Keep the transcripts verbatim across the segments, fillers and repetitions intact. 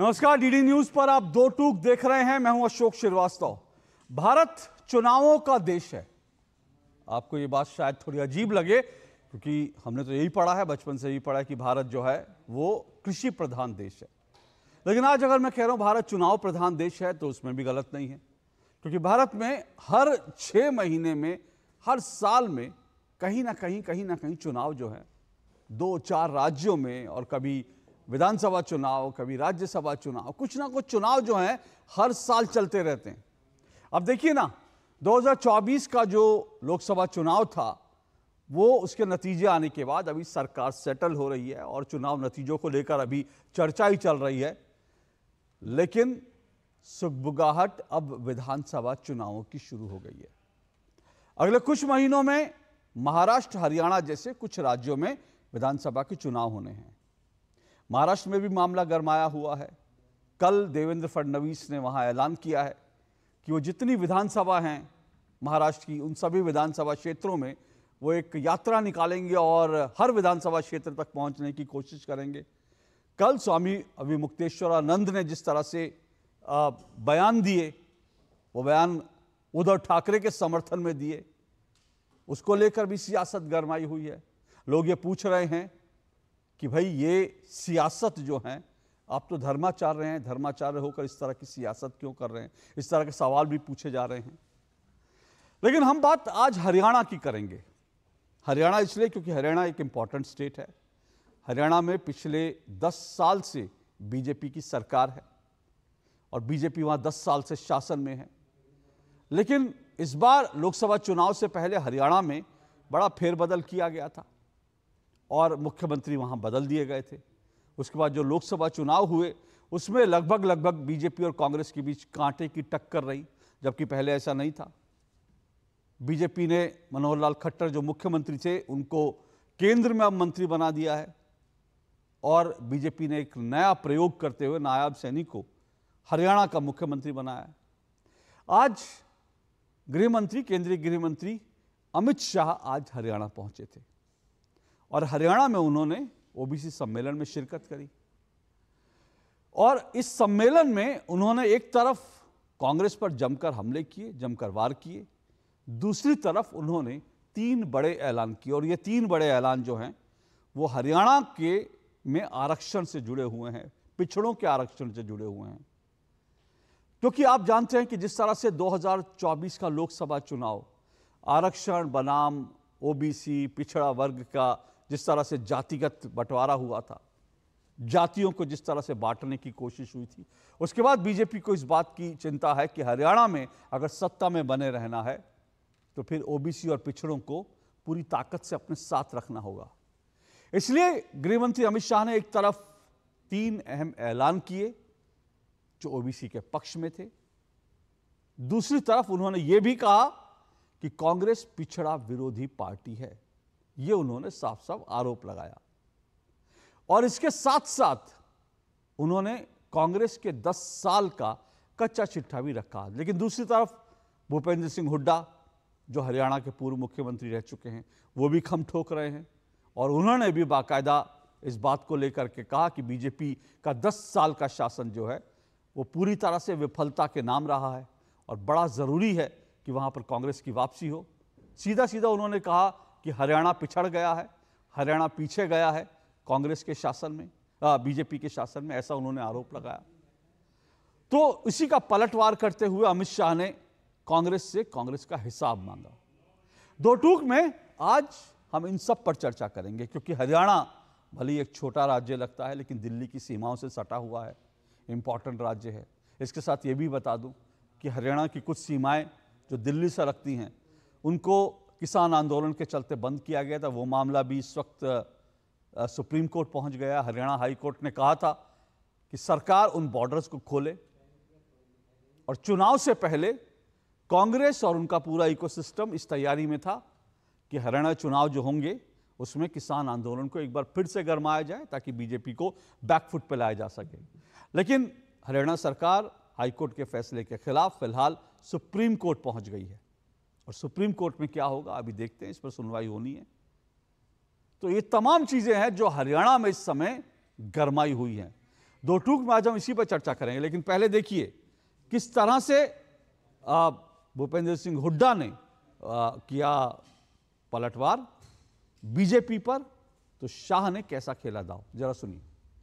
नमस्कार, DD news पर आप दो टूक देख रहे हैं। मैं हूं अशोक श्रीवास्तव। भारत चुनावों का देश है। आपको ये बात शायद थोड़ी अजीब लगे क्योंकि हमने तो यही पढ़ा है, बचपन से यही पढ़ा है कि भारत जो है वो कृषि प्रधान देश है। लेकिन आज अगर मैं कह रहा हूं भारत चुनाव प्रधान देश है तो उसमें भी गलत नहीं है, क्योंकि भारत में हर छह महीने में, हर साल में कहीं ना कहीं कहीं ना कहीं चुनाव जो है दो चार राज्यों में, और कभी विधानसभा चुनाव, कभी राज्यसभा चुनाव, कुछ ना कुछ चुनाव जो हैं हर साल चलते रहते हैं। अब देखिए ना, दो हज़ार चौबीस का जो लोकसभा चुनाव था वो उसके नतीजे आने के बाद अभी सरकार सेटल हो रही है और चुनाव नतीजों को लेकर अभी चर्चा ही चल रही है। लेकिन सुगबुगाहट अब विधानसभा चुनावों की शुरू हो गई है। अगले कुछ महीनों में महाराष्ट्र, हरियाणा जैसे कुछ राज्यों में विधानसभा के चुनाव होने हैं। महाराष्ट्र में भी मामला गरमाया हुआ है। कल देवेंद्र फडणवीस ने वहां ऐलान किया है कि वो जितनी विधानसभा हैं महाराष्ट्र की, उन सभी विधानसभा क्षेत्रों में वो एक यात्रा निकालेंगे और हर विधानसभा क्षेत्र तक पहुंचने की कोशिश करेंगे। कल स्वामी अभिमुक्तेश्वरानंद ने जिस तरह से बयान दिए, वो बयान उद्धव ठाकरे के समर्थन में दिए, उसको लेकर भी सियासत गरमाई हुई है। लोग ये पूछ रहे हैं कि भाई ये सियासत जो है, आप तो धर्माचार्य हैं, धर्माचार्य होकर इस तरह की सियासत क्यों कर रहे हैं? इस तरह के सवाल भी पूछे जा रहे हैं। लेकिन हम बात आज हरियाणा की करेंगे। हरियाणा इसलिए क्योंकि हरियाणा एक इंपॉर्टेंट स्टेट है। हरियाणा में पिछले दस साल से बीजेपी की सरकार है और बीजेपी वहां दस साल से शासन में है। लेकिन इस बार लोकसभा चुनाव से पहले हरियाणा में बड़ा फेरबदल किया गया था और मुख्यमंत्री वहां बदल दिए गए थे। उसके बाद जो लोकसभा चुनाव हुए उसमें लगभग लगभग बीजेपी और कांग्रेस के बीच कांटे की टक्कर रही, जबकि पहले ऐसा नहीं था। बीजेपी ने मनोहर लाल खट्टर जो मुख्यमंत्री थे उनको केंद्र में अब मंत्री बना दिया है और बीजेपी ने एक नया प्रयोग करते हुए नायब सैनी को हरियाणा का मुख्यमंत्री बनाया है। आज गृह मंत्री, केंद्रीय गृह मंत्री अमित शाह आज हरियाणा पहुंचे थे और हरियाणा में उन्होंने ओबीसी सम्मेलन में शिरकत करी। और इस सम्मेलन में उन्होंने एक तरफ कांग्रेस पर जमकर हमले किए, जमकर वार किए, दूसरी तरफ उन्होंने तीन बड़े ऐलान किए। और ये तीन बड़े ऐलान जो हैं वो हरियाणा के में आरक्षण से जुड़े हुए हैं, पिछड़ों के आरक्षण से जुड़े हुए हैं। क्योंकि आप जानते हैं कि जिस तरह से दो हज़ार चौबीस का लोकसभा चुनाव आरक्षण बनाम ओबीसी, पिछड़ा वर्ग का जिस तरह से जातिगत बंटवारा हुआ था, जातियों को जिस तरह से बांटने की कोशिश हुई थी, उसके बाद बीजेपी को इस बात की चिंता है कि हरियाणा में अगर सत्ता में बने रहना है तो फिर ओबीसी और पिछड़ों को पूरी ताकत से अपने साथ रखना होगा। इसलिए गृहमंत्री अमित शाह ने एक तरफ तीन अहम ऐलान किए जो ओबीसी के पक्ष में थे, दूसरी तरफ उन्होंने यह भी कहा कि कांग्रेस पिछड़ा विरोधी पार्टी है। यह उन्होंने साफ साफ आरोप लगाया और इसके साथ साथ उन्होंने कांग्रेस के दस साल का कच्चा चिट्ठा भी रखा। लेकिन दूसरी तरफ भूपेंद्र सिंह हुड्डा जो हरियाणा के पूर्व मुख्यमंत्री रह चुके हैं, वो भी खम ठोक रहे हैं और उन्होंने भी बाकायदा इस बात को लेकर के कहा कि बीजेपी का दस साल का शासन जो है वो पूरी तरह से विफलता के नाम रहा है और बड़ा ज़रूरी है कि वहाँ पर कांग्रेस की वापसी हो। सीधा सीधा उन्होंने कहा कि हरियाणा पिछड़ गया है, हरियाणा पीछे गया है कांग्रेस के शासन में, बीजेपी के शासन में, ऐसा उन्होंने आरोप लगाया। तो इसी का पलटवार करते हुए अमित शाह ने कांग्रेस से कांग्रेस का हिसाब मांगा। दो टूक में आज हम इन सब पर चर्चा करेंगे, क्योंकि हरियाणा भले ही एक छोटा राज्य लगता है लेकिन दिल्ली की सीमाओं से सटा हुआ है, इंपॉर्टेंट राज्य है। इसके साथ ये भी बता दूं कि हरियाणा की कुछ सीमाएं जो दिल्ली से लगती हैं उनको किसान आंदोलन के चलते बंद किया गया था। वो मामला भी इस वक्त सुप्रीम कोर्ट पहुंच गया। हरियाणा हाई कोर्ट ने कहा था कि सरकार उन बॉर्डर्स को खोले और चुनाव से पहले कांग्रेस और उनका पूरा इकोसिस्टम इस तैयारी में था कि हरियाणा चुनाव जो होंगे उसमें किसान आंदोलन को एक बार फिर से गरमाया जाए ताकि बीजेपी को बैकफुट पर लाया जा सके। लेकिन हरियाणा सरकार हाईकोर्ट के फैसले के खिलाफ फिलहाल सुप्रीम कोर्ट पहुंच गई है और सुप्रीम कोर्ट में क्या होगा अभी देखते हैं, इस पर सुनवाई होनी है। तो ये तमाम चीजें हैं जो हरियाणा में इस समय गरमाई हुई हैं। दो टूक में आज हम इसी पर चर्चा करेंगे, लेकिन पहले देखिए किस तरह से भूपेंद्र सिंह हुड्डा ने आ, किया पलटवार बीजेपी पर, तो शाह ने कैसा खेला दांव, जरा सुनिए।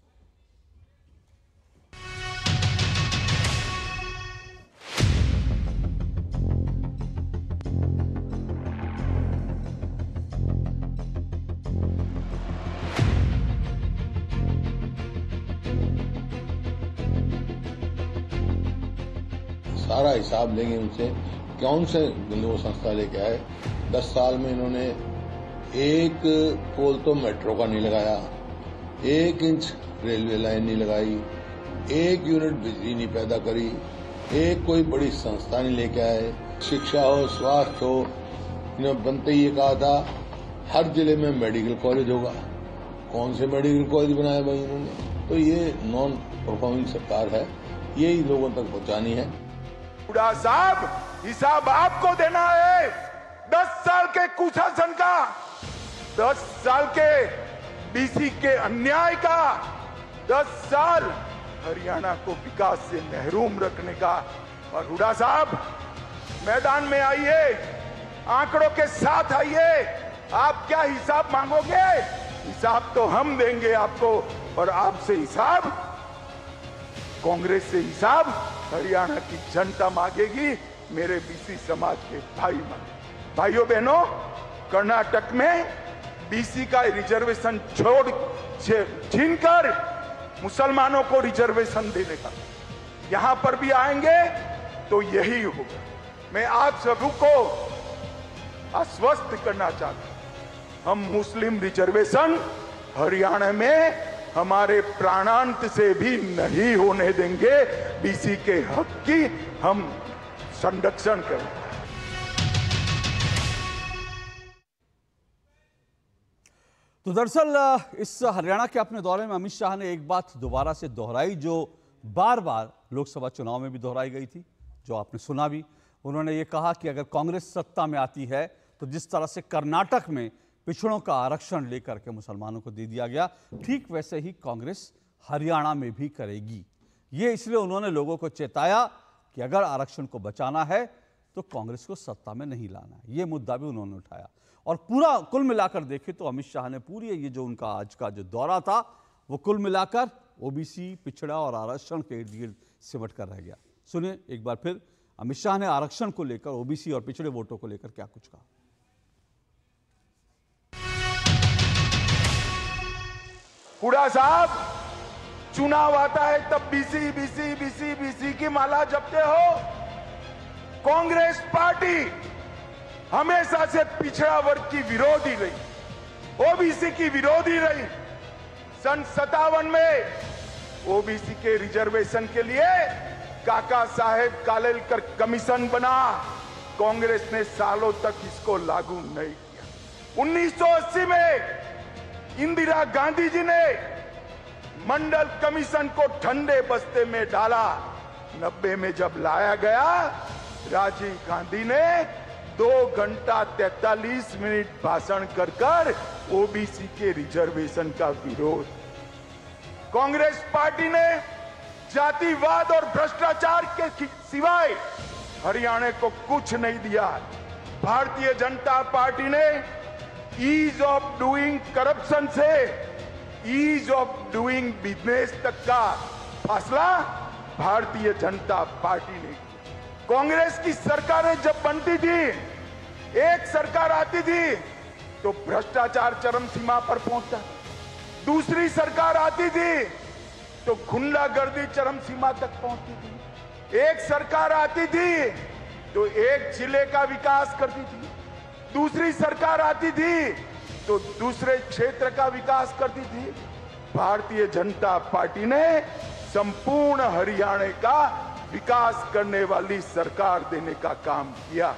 सारा हिसाब लेंगे उनसे, कौन से वो संस्था लेके आए। दस साल में इन्होंने एक पोल तो मेट्रो का नहीं लगाया, एक इंच रेलवे लाइन नहीं लगाई, एक यूनिट बिजली नहीं पैदा करी, एक कोई बड़ी संस्था नहीं लेके आए। शिक्षा हो, स्वास्थ्य हो, इन्होंने बनते ही ये कहा था हर जिले में मेडिकल कॉलेज होगा। कौन से मेडिकल कॉलेज बनाए भाई इन्होंने? तो ये नॉन परफॉर्मिंग सरकार है, यही लोगों तक पहुंचानी है। हुड्डा साहब, हिसाब आपको देना है दस साल के कुशासन का, दस साल के बीसी के अन्याय का, दस साल हरियाणा को विकास से महरूम रखने का। और हुड्डा साहब, मैदान में आइए, आंकड़ों के साथ आइए। आप क्या हिसाब मांगोगे? हिसाब तो हम देंगे आपको, और आपसे हिसाब, कांग्रेस से हिसाब हरियाणा की जनता मांगेगी, मेरे बीसी समाज के भाई मांगे। भाइयों बहनों, कर्नाटक में बीसी का रिजर्वेशन छोड़ छीनकर मुसलमानों को रिजर्वेशन देने का, यहां पर भी आएंगे तो यही होगा। मैं आप सबको आश्वस्त करना चाहता हूं, हम मुस्लिम रिजर्वेशन हरियाणा में हमारे प्राणांत से भी नहीं होने देंगे। बीसी के हक की हम संरक्षण करेंगे। तो दरअसल इस हरियाणा के अपने दौरे में अमित शाह ने एक बात दोबारा से दोहराई, जो बार बार लोकसभा चुनाव में भी दोहराई गई थी, जो आपने सुना भी। उन्होंने ये कहा कि अगर कांग्रेस सत्ता में आती है तो जिस तरह से कर्नाटक में पिछड़ों का आरक्षण लेकर के मुसलमानों को दे दिया गया, ठीक वैसे ही कांग्रेस हरियाणा में भी करेगी। ये इसलिए उन्होंने लोगों को चेताया कि अगर आरक्षण को बचाना है तो कांग्रेस को सत्ता में नहीं लाना है। ये मुद्दा भी उन्होंने उठाया। और पूरा कुल मिलाकर देखें तो अमित शाह ने पूरी ये जो उनका आज का जो दौरा था, वो कुल मिलाकर ओबीसी, पिछड़ा और आरक्षण के इर्द गिर्द सिमट कर रह गया। सुनिए एक बार फिर अमित शाह ने आरक्षण को लेकर, ओबीसी और पिछड़े वोटों को लेकर क्या कुछ कहा। हुड्डा साहब, चुनाव आता है तब बीसी बीसी बीसी बीसी की माला जपते हो। कांग्रेस पार्टी हमेशा से पिछड़ा वर्ग की विरोधी रही, ओबीसी की विरोधी रही। सन सत्तावन में ओबीसी के रिजर्वेशन के लिए काका साहेब कालेलकर कमीशन बना, कांग्रेस ने सालों तक इसको लागू नहीं किया। उन्नीस सौ अस्सी में इंदिरा गांधी जी ने मंडल कमीशन को ठंडे बस्ते में डाला। नब्बे में जब लाया गया, राजीव गांधी ने दो घंटा तैतालीस मिनट भाषण कर कर ओबीसी के रिजर्वेशन का विरोध। कांग्रेस पार्टी ने जातिवाद और भ्रष्टाचार के सिवाय हरियाणा को कुछ नहीं दिया। भारतीय जनता पार्टी ने ईज ऑफ डूइंग करप्शन से ईज ऑफ डूइंग बिजनेस तक का फैसला भारतीय जनता पार्टी ने किया। कांग्रेस की सरकारें जब बनती थी, एक सरकार आती थी तो भ्रष्टाचार चरम सीमा पर पहुंचता, दूसरी सरकार आती थी तो गुंडागर्दी चरम सीमा तक पहुंचती थी, एक सरकार आती थी तो एक जिले का विकास करती थी, दूसरी सरकार आती थी तो दूसरे क्षेत्र का विकास करती थी। भारतीय जनता पार्टी ने संपूर्ण हरियाणा का विकास करने वाली सरकार देने का काम किया।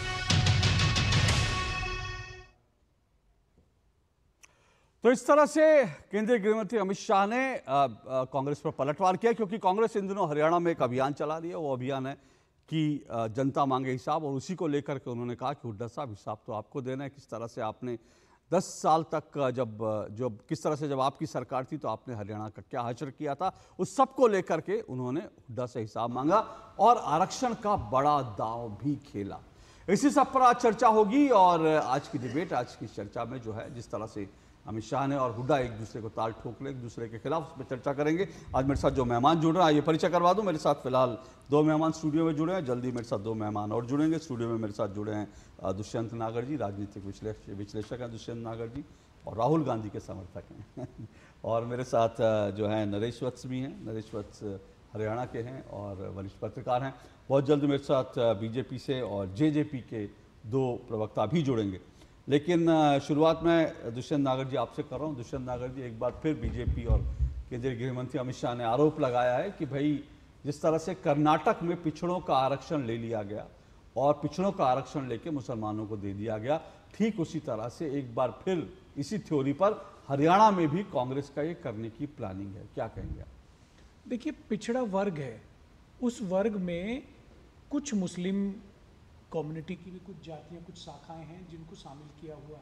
तो इस तरह से केंद्रीय गृहमंत्री अमित शाह ने कांग्रेस पर पलटवार किया, क्योंकि कांग्रेस इन दिनों हरियाणा में एक अभियान चला रही है। वो अभियान है कि जनता मांगे हिसाब, और उसी को लेकर के उन्होंने कहा कि हुड्डा साहब, हिसाब तो आपको देना है, किस तरह से आपने दस साल तक जब जब किस तरह से जब आपकी सरकार थी तो आपने हरियाणा का क्या हश्र किया था, उस सब को लेकर के उन्होंने हुड्डा से हिसाब मांगा और आरक्षण का बड़ा दांव भी खेला। इसी सब पर आज चर्चा होगी और आज की डिबेट, आज की चर्चा में जो है जिस तरह से अमित शाह ने और हुड्डा एक दूसरे को ताल ठोक ले, एक दूसरे के खिलाफ, उस पर चर्चा करेंगे। आज मेरे साथ जो मेहमान जुड़ रहे हैं, ये परिचय करवा दूं। मेरे साथ फिलहाल दो मेहमान स्टूडियो में जुड़े हैं, जल्दी मेरे साथ दो मेहमान और जुड़ेंगे। स्टूडियो में मेरे साथ जुड़े हैं दुष्यंत नागर जी, राजनीतिक विश्लेषक विश्लेषक हैं दुष्यंत नागर जी, और राहुल गांधी के समर्थक हैं और मेरे साथ जो है नरेश वत्स भी हैं। नरेश वत्स हरियाणा के हैं और वरिष्ठ पत्रकार हैं। बहुत जल्द मेरे साथ बीजेपी से और जेजेपी के दो प्रवक्ता भी जुड़ेंगे। लेकिन शुरुआत में दुष्यंत नागर जी आपसे कर रहा हूँ। दुष्यंत नागर जी, एक बार फिर बीजेपी और केंद्रीय गृह मंत्री अमित शाह ने आरोप लगाया है कि भाई जिस तरह से कर्नाटक में पिछड़ों का आरक्षण ले लिया गया और पिछड़ों का आरक्षण लेके मुसलमानों को दे दिया गया, ठीक उसी तरह से एक बार फिर इसी थ्योरी पर हरियाणा में भी कांग्रेस का ये करने की प्लानिंग है। क्या कहेंगे आप? देखिए, पिछड़ा वर्ग है, उस वर्ग में कुछ मुस्लिम कम्युनिटी की भी कुछ जातियां, कुछ शाखाएं हैं जिनको शामिल किया हुआ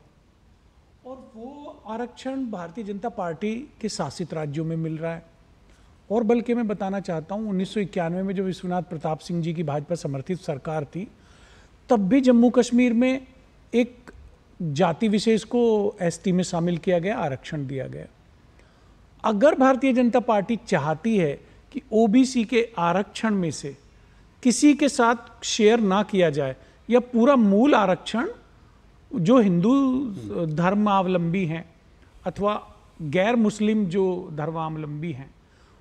है और वो आरक्षण भारतीय जनता पार्टी के शासित राज्यों में मिल रहा है। और बल्कि मैं बताना चाहता हूँ, उन्नीस सौ इक्यानवे में जो विश्वनाथ प्रताप सिंह जी की भाजपा समर्थित सरकार थी, तब भी जम्मू कश्मीर में एक जाति विशेष को एसटी में शामिल किया गया, आरक्षण दिया गया। अगर भारतीय जनता पार्टी चाहती है कि ओबीसी के आरक्षण में से किसी के साथ शेयर ना किया जाए या पूरा मूल आरक्षण जो हिंदू धर्मावलंबी हैं अथवा गैर मुस्लिम जो धर्मावलंबी हैं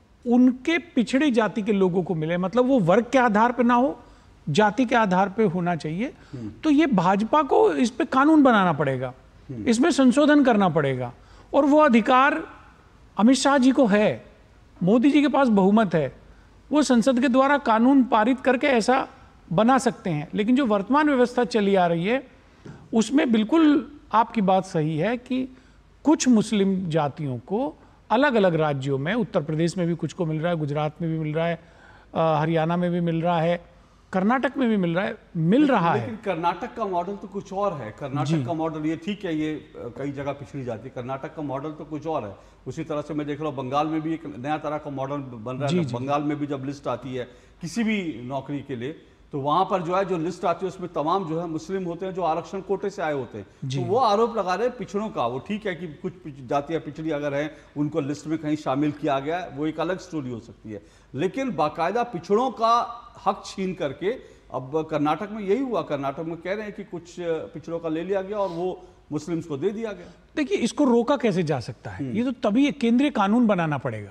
उनके पिछड़ी जाति के लोगों को मिले, मतलब वो वर्ग के आधार पर ना हो, जाति के आधार पर होना चाहिए, तो ये भाजपा को इस पे कानून बनाना पड़ेगा, इसमें संशोधन करना पड़ेगा। और वो अधिकार अमित शाह जी को है, मोदी जी के पास बहुमत है, वो संसद के द्वारा कानून पारित करके ऐसा बना सकते हैं। लेकिन जो वर्तमान व्यवस्था चली आ रही है उसमें बिल्कुल आपकी बात सही है कि कुछ मुस्लिम जातियों को अलग अलग राज्यों में, उत्तर प्रदेश में भी कुछ को मिल रहा है, गुजरात में भी मिल रहा है, हरियाणा में भी मिल रहा है, कर्नाटक में भी मिल रहा है मिल रहा है। लेकिन कर्नाटक का मॉडल तो कुछ और है। कर्नाटक का मॉडल, ये ठीक है, ये कई जगह पिछड़ी जाती है, कर्नाटक का मॉडल तो कुछ और है। उसी तरह से मैं देख रहा हूँ बंगाल में भी एक नया तरह का मॉडल बन रहा है। बंगाल में भी जब लिस्ट आती है किसी भी नौकरी के लिए, तो वहां पर जो है जो लिस्ट आती है उसमें तमाम जो है मुस्लिम होते हैं जो आरक्षण कोटे से आए होते हैं। तो वो आरोप लगा रहे हैं पिछड़ों का। वो ठीक है कि कुछ जातियां पिछड़ी अगर हैं उनको लिस्ट में कहीं शामिल किया गया, वो एक अलग स्टोरी हो सकती है, लेकिन बाकायदा पिछड़ों का हक छीन करके अब कर्नाटक में यही हुआ। कर्नाटक में कह रहे हैं कि कुछ पिछड़ों का ले लिया गया और वो मुस्लिम्स को दे दिया गया। देखिए, इसको रोका कैसे जा सकता है? ये तो तभी केंद्रीय कानून बनाना पड़ेगा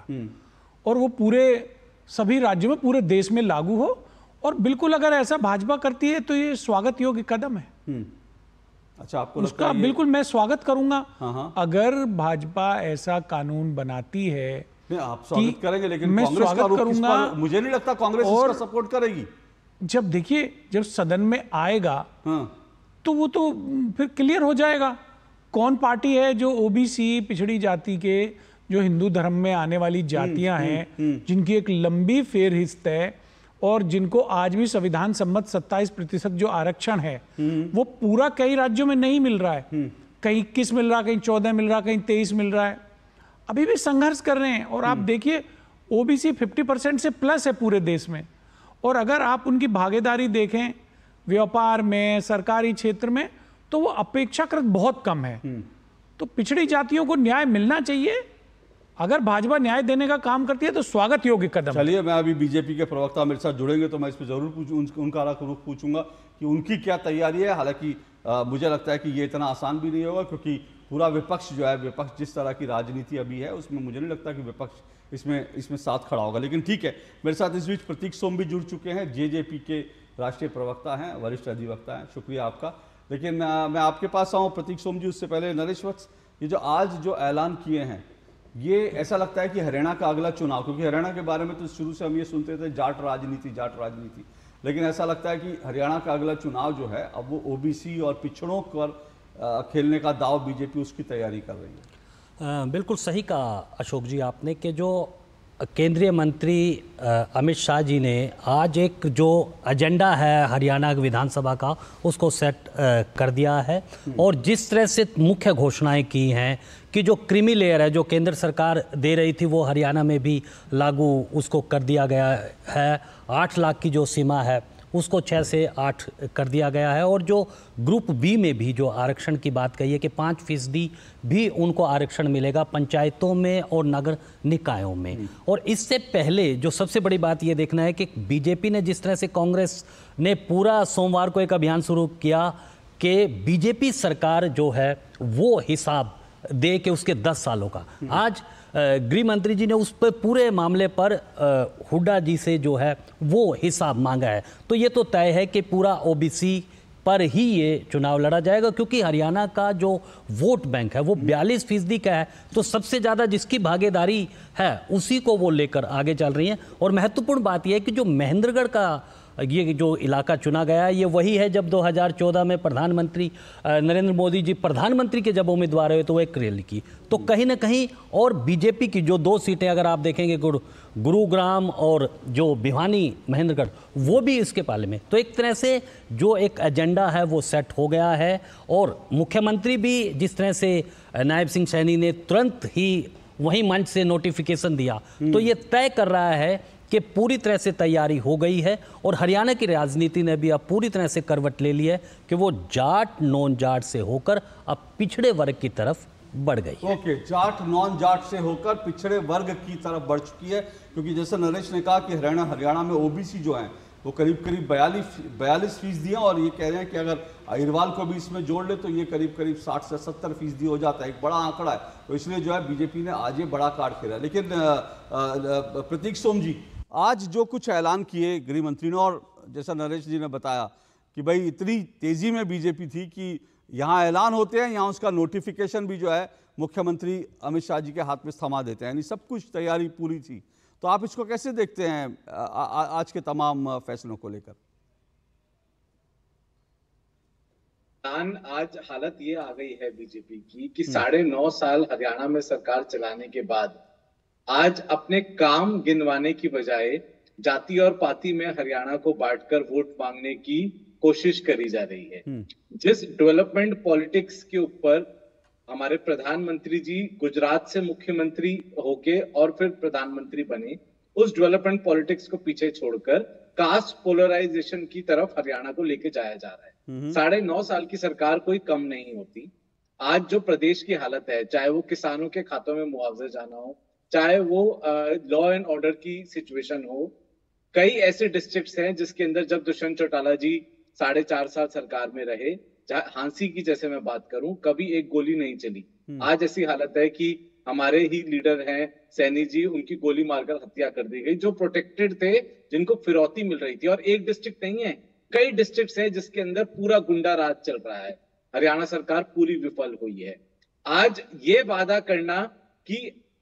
और वो पूरे सभी राज्यों में, पूरे देश में लागू हो। और बिल्कुल अगर ऐसा भाजपा करती है तो ये स्वागत योग्य कदम है। अच्छा, आपको उसका बिल्कुल मैं स्वागत करूंगा। हाँ हाँ। अगर भाजपा ऐसा कानून बनाती है, आप स्वागत करेंगे, लेकिन मैं कांग्रेस स्वागत का करूंगा। मुझे नहीं लगता कांग्रेस और इसका सपोर्ट करेगी। जब देखिए, जब सदन में आएगा हाँ। तो वो तो फिर क्लियर हो जाएगा कौन पार्टी है जो ओबीसी, पिछड़ी जाति के, जो हिंदू धर्म में आने वाली जातियां हैं, जिनकी एक लंबी फेरहिस्त है और जिनको आज भी संविधान सम्मत सत्ताईस प्रतिशत जो आरक्षण है वो पूरा कई राज्यों में नहीं मिल रहा है। कहीं इक्कीस मिल रहा, कहीं चौदह मिल रहा, कहीं तेईस मिल रहा है। अभी भी संघर्ष कर रहे हैं। और आप देखिए, ओबीसी पचास परसेंट से प्लस है पूरे देश में, और अगर आप उनकी भागीदारी देखें व्यापार में, सरकारी क्षेत्र में, तो वो अपेक्षाकृत बहुत कम है। तो पिछड़ी जातियों को न्याय मिलना चाहिए। अगर भाजपा न्याय देने का काम करती है तो स्वागत योग्य कदम। चलिए, मैं अभी बीजेपी के प्रवक्ता मेरे साथ जुड़ेंगे तो मैं इस पर जरूर पूछूं, उन, उनका रुख पूछूंगा कि उनकी क्या तैयारी है। हालांकि मुझे लगता है कि ये इतना आसान भी नहीं होगा, क्योंकि पूरा विपक्ष जो है, विपक्ष जिस तरह की राजनीति अभी है उसमें मुझे नहीं लगता कि विपक्ष इसमें इसमें साथ खड़ा होगा। लेकिन ठीक है, मेरे साथ इस बीच प्रतीक सोम भी जुड़ चुके हैं, जेजेपी के राष्ट्रीय प्रवक्ता हैं, वरिष्ठ अधिवक्ता हैं। शुक्रिया आपका। लेकिन आ, मैं आपके पास आऊँ प्रतीक सोम जी, उससे पहले नरेश वत्स, ये जो आज जो ऐलान किए हैं, ये ऐसा लगता है कि हरियाणा का अगला चुनाव, क्योंकि हरियाणा के बारे में तो शुरू से हम ये सुनते थे जाट राजनीति जाट राजनीति, लेकिन ऐसा लगता है कि हरियाणा का अगला चुनाव जो है अब वो ओबीसी और पिछड़ों पर खेलने का दाव बीजेपी उसकी तैयारी कर रही है। आ, बिल्कुल सही कहा अशोक जी आपने कि जो केंद्रीय मंत्री अमित शाह जी ने आज एक जो एजेंडा है हरियाणा विधानसभा का उसको सेट कर दिया है और जिस तरह से मुख्य घोषणाएं की हैं कि जो क्रीमी लेयर है जो केंद्र सरकार दे रही थी वो हरियाणा में भी लागू उसको कर दिया गया है। आठ लाख की जो सीमा है उसको छः से आठ कर दिया गया है और जो ग्रुप बी में भी जो आरक्षण की बात कही है कि पाँच फीसदी भी उनको आरक्षण मिलेगा पंचायतों में और नगर निकायों में। और इससे पहले जो सबसे बड़ी बात ये देखना है कि बीजेपी ने जिस तरह से कांग्रेस ने पूरा सोमवार को एक अभियान शुरू किया कि बीजेपी सरकार जो है वो हिसाब दे के उसके दस सालों का, आज गृह मंत्री जी ने उस पर पूरे मामले पर हुड्डा जी से जो है वो हिसाब मांगा है। तो ये तो तय है कि पूरा ओबीसी पर ही ये चुनाव लड़ा जाएगा क्योंकि हरियाणा का जो वोट बैंक है वो बयालीस फीसदी का है, तो सबसे ज़्यादा जिसकी भागीदारी है उसी को वो लेकर आगे चल रही हैं। और महत्वपूर्ण बात यह है कि जो महेंद्रगढ़ का ये जो इलाका चुना गया ये वही है जब दो हज़ार चौदह में प्रधानमंत्री नरेंद्र मोदी जी प्रधानमंत्री के जब उम्मीदवार हुए तो वो एक रैली की। तो कहीं ना कहीं और बीजेपी की जो दो सीटें अगर आप देखेंगे गुरु गुरुग्राम और जो भिवानी महेंद्रगढ़ वो भी इसके पाले में, तो एक तरह से जो एक एजेंडा है वो सेट हो गया है। और मुख्यमंत्री भी जिस तरह से नायब सिंह सैनी ने तुरंत ही वहीं मंच से नोटिफिकेशन दिया तो ये तय कर रहा है कि पूरी तरह से तैयारी हो गई है और हरियाणा की राजनीति ने भी अब पूरी तरह से करवट ले ली है कि वो जाट नॉन जाट से होकर अब पिछड़े वर्ग की तरफ बढ़ गई है। ओके, जाट नॉन जाट से होकर पिछड़े वर्ग की तरफ बढ़ चुकी है क्योंकि जैसे नरेश ने कहा कि हरियाणा हरियाणा में ओबीसी जो है वो करीब करीब बयालीस बयालीस फीसदी है और ये कह रहे हैं कि अगर अहिरवाल को भी इसमें जोड़ ले तो ये करीब करीब साठ से सत्तर फीसदी हो जाता है। एक बड़ा आंकड़ा है, तो इसलिए जो है बीजेपी ने आज ये बड़ा कार्ड खेला। लेकिन प्रतीक सोम जी, आज जो कुछ ऐलान किए गृह मंत्री ने और जैसा नरेश जी ने बताया कि भाई इतनी तेजी में बीजेपी थी कि यहाँ ऐलान होते हैं यहाँ उसका नोटिफिकेशन भी जो है मुख्यमंत्री अमित शाह जी के हाथ में थमा देते हैं, यानी सब कुछ तैयारी पूरी थी। तो आप इसको कैसे देखते हैं आ, आ, आज के तमाम फैसलों को लेकर? आज हालत ये आ गई है बीजेपी की कि साढ़े नौ साल हरियाणा में सरकार चलाने के बाद आज अपने काम गिनवाने की बजाय जाति और पाति में हरियाणा को बांटकर वोट मांगने की कोशिश करी जा रही है। जिस डेवलपमेंट पॉलिटिक्स के ऊपर हमारे प्रधानमंत्री जी गुजरात से मुख्यमंत्री होके और फिर प्रधानमंत्री बने, उस डेवलपमेंट पॉलिटिक्स को पीछे छोड़कर कास्ट पोलराइजेशन की तरफ हरियाणा को लेके जाया जा रहा है। साढ़े नौ साल की सरकार कोई कम नहीं होती। आज जो प्रदेश की हालत है, चाहे वो किसानों के खातों में मुआवजा जाना हो, चाहे वो लॉ एंड ऑर्डर की सिचुएशन हो, कई ऐसे डिस्ट्रिक्ट्स हैं जिसके अंदर जब दुष्यंत चौटाला जी साढ़े चार साल सरकार में रहे, हांसी की जैसे मैं बात करूं, कभी एक गोली नहीं चली। आज ऐसी हालत है कि हमारे ही लीडर हैं सैनी जी, उनकी गोली मारकर हत्या कर दी गई, जो प्रोटेक्टेड थे, जिनको फिरौती मिल रही थी। और एक डिस्ट्रिक्ट नहीं है, कई डिस्ट्रिक्ट्स हैं जिसके अंदर पूरा गुंडा राज चल रहा है। हरियाणा सरकार पूरी विफल हुई है। आज ये वादा करना कि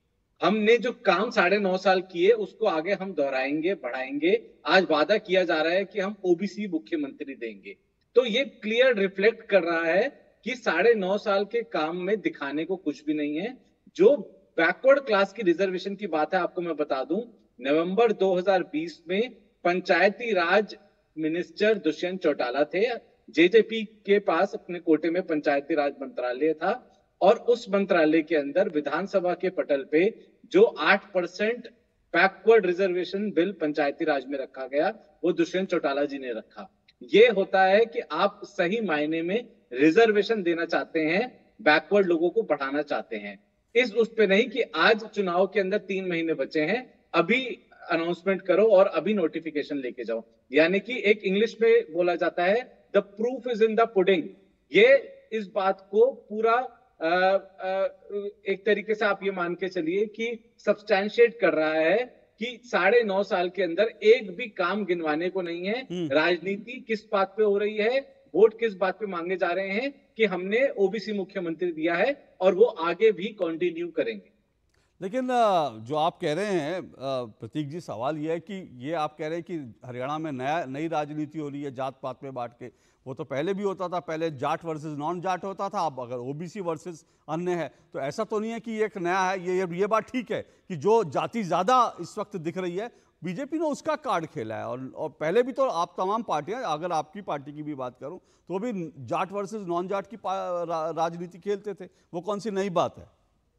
हमने जो काम साढ़े नौ साल किए उसको आगे हम दोहराएंगे, बढ़ाएंगे, आज वादा किया जा रहा है कि हम ओबीसी मुख्यमंत्री देंगे, तो ये क्लियर रिफ्लेक्ट कर रहा है कि साढ़े नौ साल के काम में दिखाने को कुछ भी नहीं है। जो बैकवर्ड क्लास की रिजर्वेशन की बात है, आपको मैं बता दूं, नवंबर दो हज़ार बीस में पंचायती राज मिनिस्टर दुष्यंत चौटाला थे। जेजेपी के पास अपने कोटे में पंचायती राज मंत्रालय था और उस मंत्रालय के अंदर विधानसभा के पटल पे जो आठ percent backward reservation bill Panchayati Raj में रखा गया, वो दुष्यंत चौटाला जी ने रखा। ये होता है कि आप सही मायने में रिजर्वेशन देना चाहते हैं, बैकवर्ड लोगों को बढ़ाना चाहते हैं। इस उस पे नहीं कि आज चुनाव के अंदर तीन महीने बचे हैं, अभी अनाउंसमेंट करो और अभी नोटिफिकेशन लेके जाओ। यानी कि एक इंग्लिश में बोला जाता है, the proof is in the pudding. ये इस बात को पूरा आ, आ, एक तरीके से आप ये मान के चलिए कि सब्सटैंशिएट कर रहा है कि साढ़े नौ साल के अंदर एक भी काम गिनवाने को नहीं है। राजनीति किस बात पे हो रही है, वोट किस बात पे मांगे जा रहे हैं कि हमने ओबीसी मुख्यमंत्री दिया है और वो आगे भी कंटिन्यू करेंगे। लेकिन जो आप कह रहे हैं प्रतीक जी, सवाल ये है कि ये आप कह रहे हैं कि हरियाणा में नया नई राजनीति हो रही है जात पात में बांट के। वो तो पहले भी होता था, पहले जाट वर्सेस नॉन जाट होता था, अब अगर ओबीसी वर्सेस अन्य है तो ऐसा तो नहीं है कि ये एक नया है। ये ये बात ठीक है कि जो जाति ज़्यादा इस वक्त दिख रही है बीजेपी ने उसका कार्ड खेला है। और, और पहले भी तो आप तमाम पार्टियां, अगर आपकी पार्टी की भी बात करूं तो भी जाट वर्सेस नॉन जाट की रा, राजनीति खेलते थे। वो कौन सी नई बात है?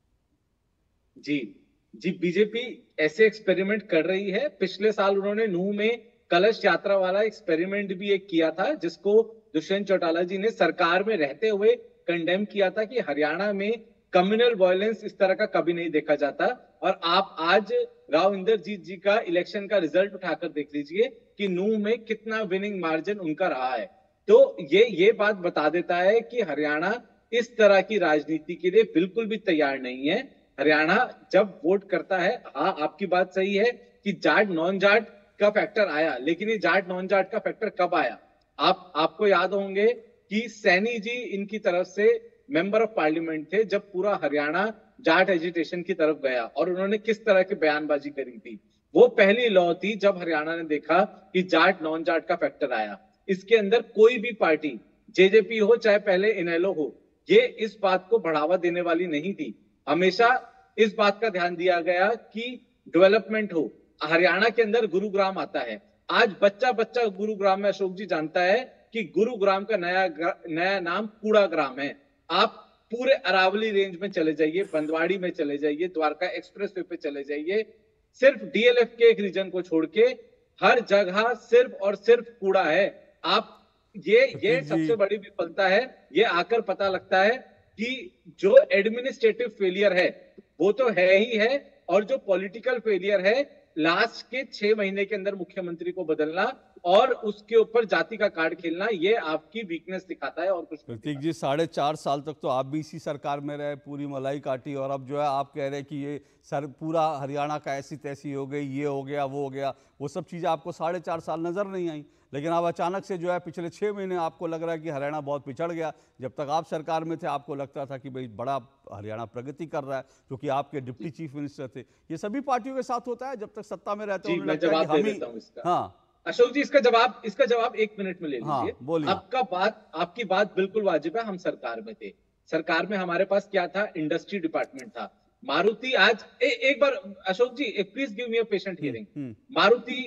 जी जी, बीजेपी ऐसे एक्सपेरिमेंट कर रही है। पिछले साल उन्होंने नूह में कलश यात्रा वाला एक्सपेरिमेंट भी एक किया था, जिसको दुष्यंत चौटाला जी ने सरकार में रहते हुए कंडेम किया था कि हरियाणा में कम्युनल वायलेंस इस तरह का कभी नहीं देखा जाता। और आप आज राव इंद्रजीत जी का इलेक्शन का रिजल्ट उठाकर देख लीजिए कि नूह में कितना विनिंग मार्जिन उनका रहा है। तो ये ये बात बता देता है कि हरियाणा इस तरह की राजनीति के लिए बिल्कुल भी तैयार नहीं है। हरियाणा जब वोट करता है, हाँ आपकी बात सही है कि जाट नॉन जाट का फैक्टर आया, लेकिन ये जाट नॉन जाट का फैक्टर कब आया? आप आपको याद होंगे कि सैनी जी इनकी तरफ से मेंबर ऑफ पार्लियामेंट थे जब पूरा हरियाणा जाट एजिटेशन की तरफ गया, और उन्होंने किस तरह की बयानबाजी करी थी। वो पहली लॉ थी जब हरियाणा ने देखा कि जाट नॉन जाट का फैक्टर आया। इसके अंदर कोई भी पार्टी, जेजेपी हो चाहे पहले इनेलो हो, ये इस बात को बढ़ावा देने वाली नहीं थी। हमेशा इस बात का ध्यान दिया गया कि डेवलपमेंट हो। हरियाणा के अंदर गुरुग्राम आता है, आज बच्चा बच्चा गुरुग्राम में, अशोक जी जानता है कि गुरुग्राम का नया नया नाम कूड़ा ग्राम है। आप पूरे अरावली रेंज में चले जाइए, बंदवाड़ी में चले जाइए, द्वारका एक्सप्रेस वे पे चले जाइए, सिर्फ डीएलएफ के एक रीजन को छोड़ के हर जगह सिर्फ और सिर्फ कूड़ा है। आप ये ये सबसे बड़ी विफलता है। ये आकर पता लगता है कि जो एडमिनिस्ट्रेटिव फेलियर है वो तो है ही है, और जो पॉलिटिकल फेलियर है लास्ट के छह महीने के अंदर मुख्यमंत्री को बदलना और उसके ऊपर जाति का कार्ड खेलना, ये आपकी वीकनेस दिखाता है और कुछ। प्रतीक जी, साढ़े चार साल तक तो आप भी इसी सरकार में रहे, पूरी मलाई काटी, और अब जो है आप कह रहे हैं कि ये सर पूरा हरियाणा का ऐसी तैसी हो गई, ये हो गया वो हो गया। वो सब चीज़ें आपको साढ़े चार साल नजर नहीं आई, लेकिन अब अचानक से जो है पिछले छः महीने आपको लग रहा है कि हरियाणा बहुत पिछड़ गया। जब तक आप सरकार में थे आपको लगता था कि भाई बड़ा हरियाणा प्रगति कर रहा है, क्योंकि आपके डिप्टी चीफ मिनिस्टर थे। ये सभी पार्टियों के साथ होता है, जब तक सत्ता में रहते हैं। हाँ अशोक जी, इसका जवाब इसका जवाब एक मिनट में ले लीजिए। हाँ, बोलिए। आपका बात आपकी बात बिल्कुल वाजिब है। हम सरकार में थे, सरकार में हमारे पास क्या था? इंडस्ट्री डिपार्टमेंट था। मारुति आज ए, एक बार Ashok ji please give me a patient hearing. Maruti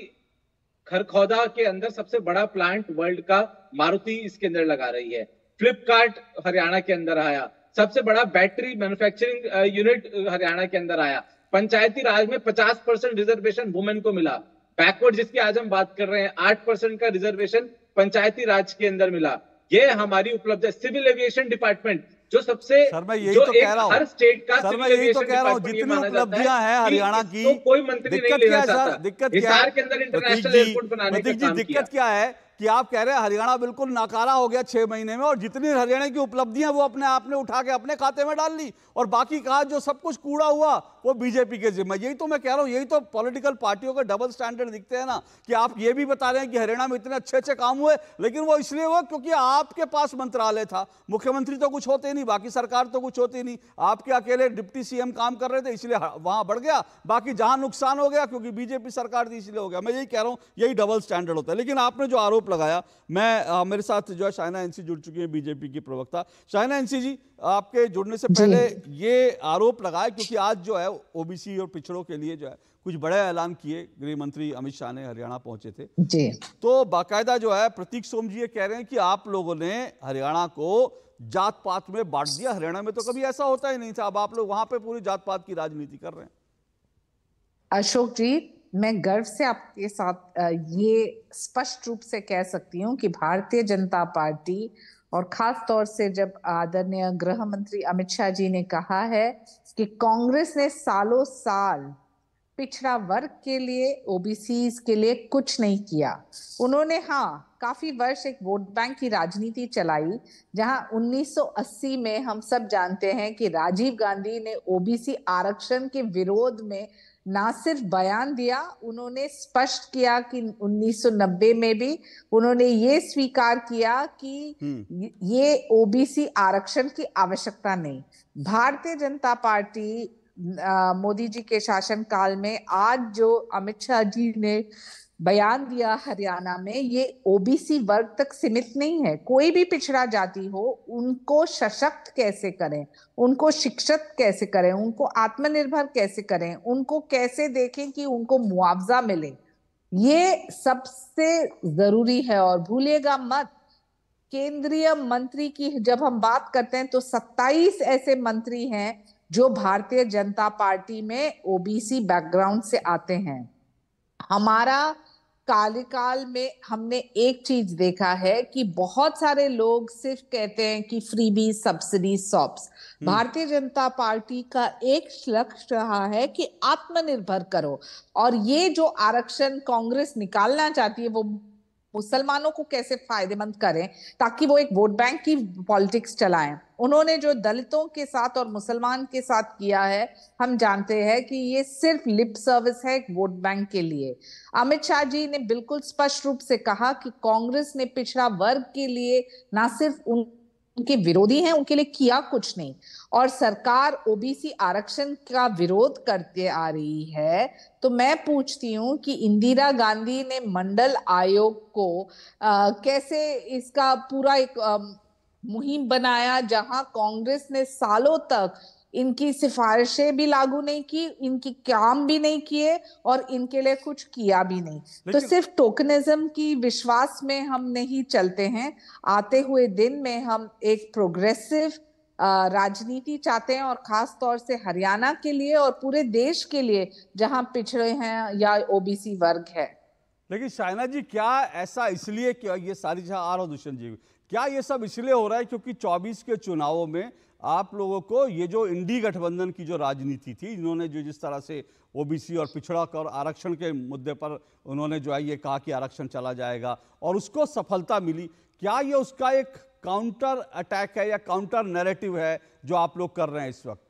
Kharkhoda के अंदर सबसे बड़ा प्लांट वर्ल्ड का मारुति इसके अंदर लगा रही है। फ्लिपकार्ट हरियाणा के अंदर आया, सबसे बड़ा बैटरी मैन्युफैक्चरिंग यूनिट हरियाणा के अंदर आया। पंचायती राज में पचास परसेंट रिजर्वेशन वुमेन को मिला। बैकवर्ड जिसकी आज हम बात कर रहे हैं, आठ परसेंट का रिजर्वेशन पंचायती राज के अंदर मिला। ये हमारी उपलब्धि है। सिविल एविएशन डिपार्टमेंट जो सबसे सर मैं यही जो तो कह रहा हूं, हर स्टेट का सर मैं यही तो कह रहा हूं, जितनी उपलब्धियां हैं हरियाणा की, तो कोई मंत्री नहीं लेना चाहता। दिक्कत क्या है के अंदर इंटरनेशनल एयरपोर्ट बनाने का काम किया। दिक्कत क्या है कि आप कह रहे हैं हरियाणा बिल्कुल नाकारा हो गया छह महीने में, और जितनी हरियाणा की उपलब्धियां वो अपने आपने उठा के अपने खाते में डाल ली, और बाकी कहा जो सब कुछ कूड़ा हुआ वो बीजेपी के जिम्मे। यही तो मैं कह रहा हूं, यही तो पॉलिटिकल पार्टियों के डबल स्टैंडर्ड दिखते हैं ना, कि आप ये भी बता रहे हैं कि हरियाणा में इतने अच्छे अच्छे काम हुए, लेकिन वो इसलिए हुआ क्योंकि आपके पास मंत्रालय था। मुख्यमंत्री तो कुछ होते नहीं, बाकी सरकार तो कुछ होती नहीं, आपके अकेले डिप्टी सीएम काम कर रहे थे इसलिए वहां बढ़ गया, बाकी जहां नुकसान हो गया क्योंकि बीजेपी सरकार थी इसलिए हो गया। मैं यही कह रहा हूं, यही डबल स्टैंडर्ड होता है। लेकिन आपने जो आरोप लगाया, मैं आ, मेरे साथ जो है शाइना एनसी जुड़ चुकी है, बीजेपी की प्रवक्ता। शाइना एनसी जी, आपके जुड़ने से पहले ये आरोप लगाया क्योंकि आज जो है ओबीसी और पिछड़ों के लिए जो है कुछ बड़े ऐलान किए, गृह मंत्री अमित शाह ने हरियाणा पहुंचे थे जी। तो बाकायदा जो है प्रतीक सोम जी ये कह रहे हैं कि आप लोगों ने हरियाणा को जात पात में बांट दिया। हरियाणा में तो कभी ऐसा होता ही नहीं था, अब आप लोग वहां पे पूरी जात पात की राजनीति कर रहे हैं। अशोक जी, मैं गर्व से आपके साथ ये स्पष्ट रूप से कह सकती हूँ कि भारतीय जनता पार्टी, और खास तौर से जब आदरणीय गृह मंत्री अमित शाह जी ने कहा है कि कांग्रेस ने सालों साल पिछड़ा वर्ग के लिए, ओबीसी के लिए कुछ नहीं किया। उन्होंने हाँ काफी वर्ष एक वोट बैंक की राजनीति चलाई, जहां उन्नीस सौ अस्सी में हम सब जानते हैं कि राजीव गांधी ने ओबीसी आरक्षण के विरोध में ना सिर्फ बयान दिया, उन्होंने स्पष्ट किया कि उन्नीस सौ नब्बे में भी उन्होंने ये स्वीकार किया कि ये ओबीसी आरक्षण की आवश्यकता नहीं। भारतीय जनता पार्टी मोदी जी के शासनकाल में आज जो अमित शाह जी ने बयान दिया हरियाणा में, ये ओबीसी वर्ग तक सीमित नहीं है। कोई भी पिछड़ा जाति हो, उनको सशक्त कैसे करें, उनको शिक्षित कैसे करें, उनको आत्मनिर्भर कैसे करें, उनको कैसे देखें कि उनको मुआवजा मिले, ये सबसे जरूरी है। और भूलिएगा मत, केंद्रीय मंत्री की जब हम बात करते हैं तो सत्ताईस ऐसे मंत्री हैं जो भारतीय जनता पार्टी में ओबीसी बैकग्राउंड से आते हैं। हमारा कार्यकाल में हमने एक चीज देखा है कि बहुत सारे लोग सिर्फ कहते हैं कि फ्रीबी, सब्सिडी, सॉप्स। भारतीय जनता पार्टी का एक लक्ष्य रहा है कि आत्मनिर्भर करो, और ये जो आरक्षण कांग्रेस निकालना चाहती है वो मुसलमानों को कैसे फायदेमंद करें ताकि वो एक वोट बैंक की पॉलिटिक्स चलाएं। उन्होंने जो दलितों के साथ और मुसलमान के साथ किया है, हम जानते हैं कि ये सिर्फ लिप सर्विस है एक वोट बैंक के लिए। अमित शाह जी ने बिल्कुल स्पष्ट रूप से कहा कि कांग्रेस ने पिछड़ा वर्ग के लिए ना सिर्फ उन उनके विरोधी हैं, उनके लिए किया कुछ नहीं, और सरकार ओबीसी आरक्षण का विरोध करते आ रही है। तो मैं पूछती हूँ कि इंदिरा गांधी ने मंडल आयोग को आ, कैसे इसका पूरा एक आ, मुहिम बनाया, जहां कांग्रेस ने सालों तक इनकी सिफारिशें भी लागू नहीं की, इनकी काम भी नहीं किए और इनके लिए कुछ किया भी नहीं। तो सिर्फ टोकनिज्म की विश्वास में हम नहीं चलते हैं। आते हुए दिन में हम एक प्रोग्रेसिव राजनीति चाहते हैं, और खास तौर से हरियाणा के लिए और पूरे देश के लिए जहां पिछड़े हैं या ओबीसी वर्ग है। लेकिन शाइना जी, क्या ऐसा इसलिए क्या ये सारी जहां आ रहा हूं दुष्यंत जी, क्या ये सब इसलिए हो रहा है क्योंकि चौबीस के चुनावों में आप लोगों को ये जो इंडी गठबंधन की जो राजनीति थी, इन्होंने जो जिस तरह से ओबीसी और पिछड़ा और आरक्षण के मुद्दे पर उन्होंने जो है ये कहा कि आरक्षण चला जाएगा और उसको सफलता मिली, क्या ये उसका एक काउंटर अटैक है या काउंटर नैरेटिव है जो आप लोग कर रहे हैं इस वक्त?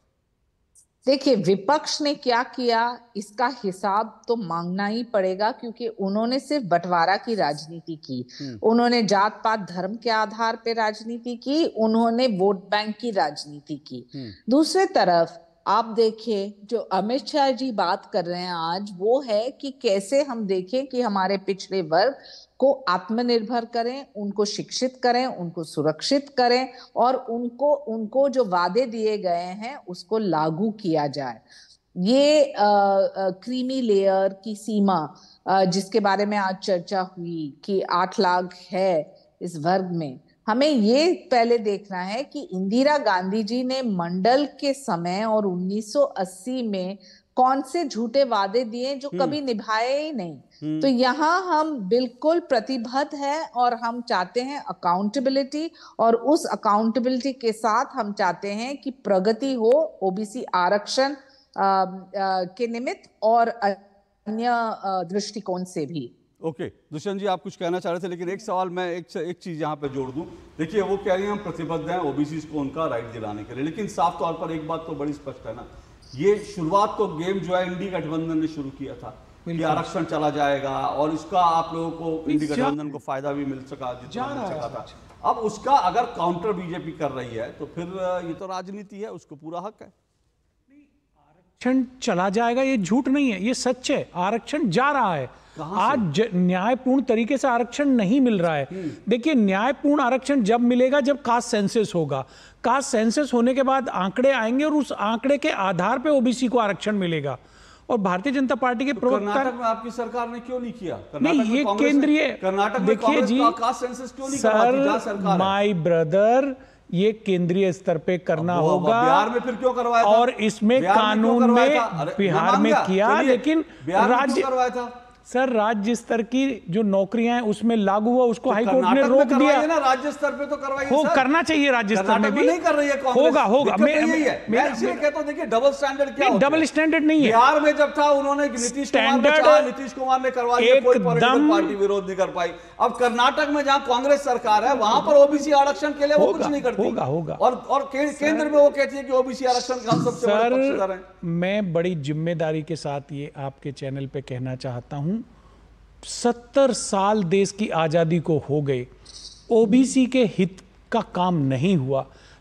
देखिए, विपक्ष ने क्या किया इसका हिसाब तो मांगना ही पड़ेगा, क्योंकि उन्होंने सिर्फ बंटवारा की राजनीति की, उन्होंने जात पात धर्म के आधार पे राजनीति की, उन्होंने वोट बैंक की राजनीति की। दूसरे तरफ आप देखिए, जो अमित शाह जी बात कर रहे हैं आज, वो है कि कैसे हम देखें कि हमारे पिछड़े वर्ग को आत्मनिर्भर करें, उनको शिक्षित करें, उनको सुरक्षित करें, और उनको उनको जो वादे दिए गए हैं उसको लागू किया जाए। ये आ, आ, क्रीमी लेयर की सीमा आ, जिसके बारे में आज चर्चा हुई कि आठ लाख है इस वर्ग में, हमें ये पहले देखना है कि इंदिरा गांधी जी ने मंडल के समय और उन्नीस सौ अस्सी में कौन से झूठे वादे दिए जो कभी निभाए ही नहीं। तो यहाँ हम बिल्कुल प्रतिबद्ध हैं और हम चाहते हैं अकाउंटेबिलिटी, और उस अकाउंटेबिलिटी के साथ हम चाहते हैं कि प्रगति हो ओबीसी आरक्षण के निमित्त और अन्य दृष्टिकोण से भी। Okay okay. दुष्यंत जी, आप कुछ कहना चाह रहे थे, लेकिन एक सवाल मैं एक एक चीज यहाँ पे जोड़ दूं। देखिए, वो कह रही हैं हम प्रतिबद्ध हैं ओबीसी को उनका राइट दिलाने के लिए, लेकिन साफ तौर पर एक बात तो बड़ी स्पष्ट है ना, ये शुरुआत तो गेम जो है इंडी गठबंधन ने शुरू किया था कि आरक्षण चला जाएगा, और इसका आप लोगों को इंडी गठबंधन को फायदा भी मिल सका जितना मिल सका था। अब उसका अगर काउंटर बीजेपी कर रही है तो फिर ये तो राजनीति है, उसको पूरा हक है। आरक्षण चला जाएगा ये झूठ नहीं है, ये सच है। आरक्षण जा रहा है। आज न्यायपूर्ण तरीके से आरक्षण नहीं मिल रहा है। देखिए, न्यायपूर्ण आरक्षण जब मिलेगा जब कास्ट सेंसस होगा। कास्ट सेंसस होने के बाद आंकड़े आएंगे और उस आंकड़े के आधार पे ओबीसी को आरक्षण मिलेगा। और भारतीय जनता पार्टी के प्रवक्ता, कर्नाटक में आपकी सरकार ने क्यों नहीं किया? नहीं, ये केंद्रीय, कर्नाटक देखिए जी कास्ट सेंसस क्यों नहीं करवाती सरकार? माय ब्रदर, ये केंद्रीय स्तर पे करना होगा। बिहार में फिर क्यों करवाया था? और इसमें कानून में बिहार में किया, लेकिन राज्य करवाया था सर, राज्य स्तर की जो नौकरियां हैं उसमें लागू हुआ, उसको हाईकोर्ट ने रोक दिया ना। राज्य स्तर पे तो करवाइए, हो करना चाहिए, राज्य स्तर में भी नहीं कर रही है कांग्रेस। होगा होगा मैं मैं इसलिए कहता हूं, देखिए डबल स्टैंडर्ड क्या है? डबल स्टैंडर्ड नहीं है। बिहार में जब था उन्होंने नीतीश कुमार ने चाहा, नीतीश कुमार ने करवा दिया, कोई पॉलिटिकल पार्टी विरोध नहीं कर पाई। अब कर्नाटक में जहां कांग्रेस सरकार है वहां पर ओबीसी आरक्षण के लिए वो कुछ नहीं करती। होगा होगा और और केंद्र में वो कहती है कि ओबीसी आरक्षण का हम सबसे बड़े पक्षधर हैं। मैं बड़ी जिम्मेदारी के साथ ये आपके चैनल पे कहना चाहता हूं, सत्तर साल देश की आजादी को हो गए, ओबीसी के हित का काम नहीं हुआ।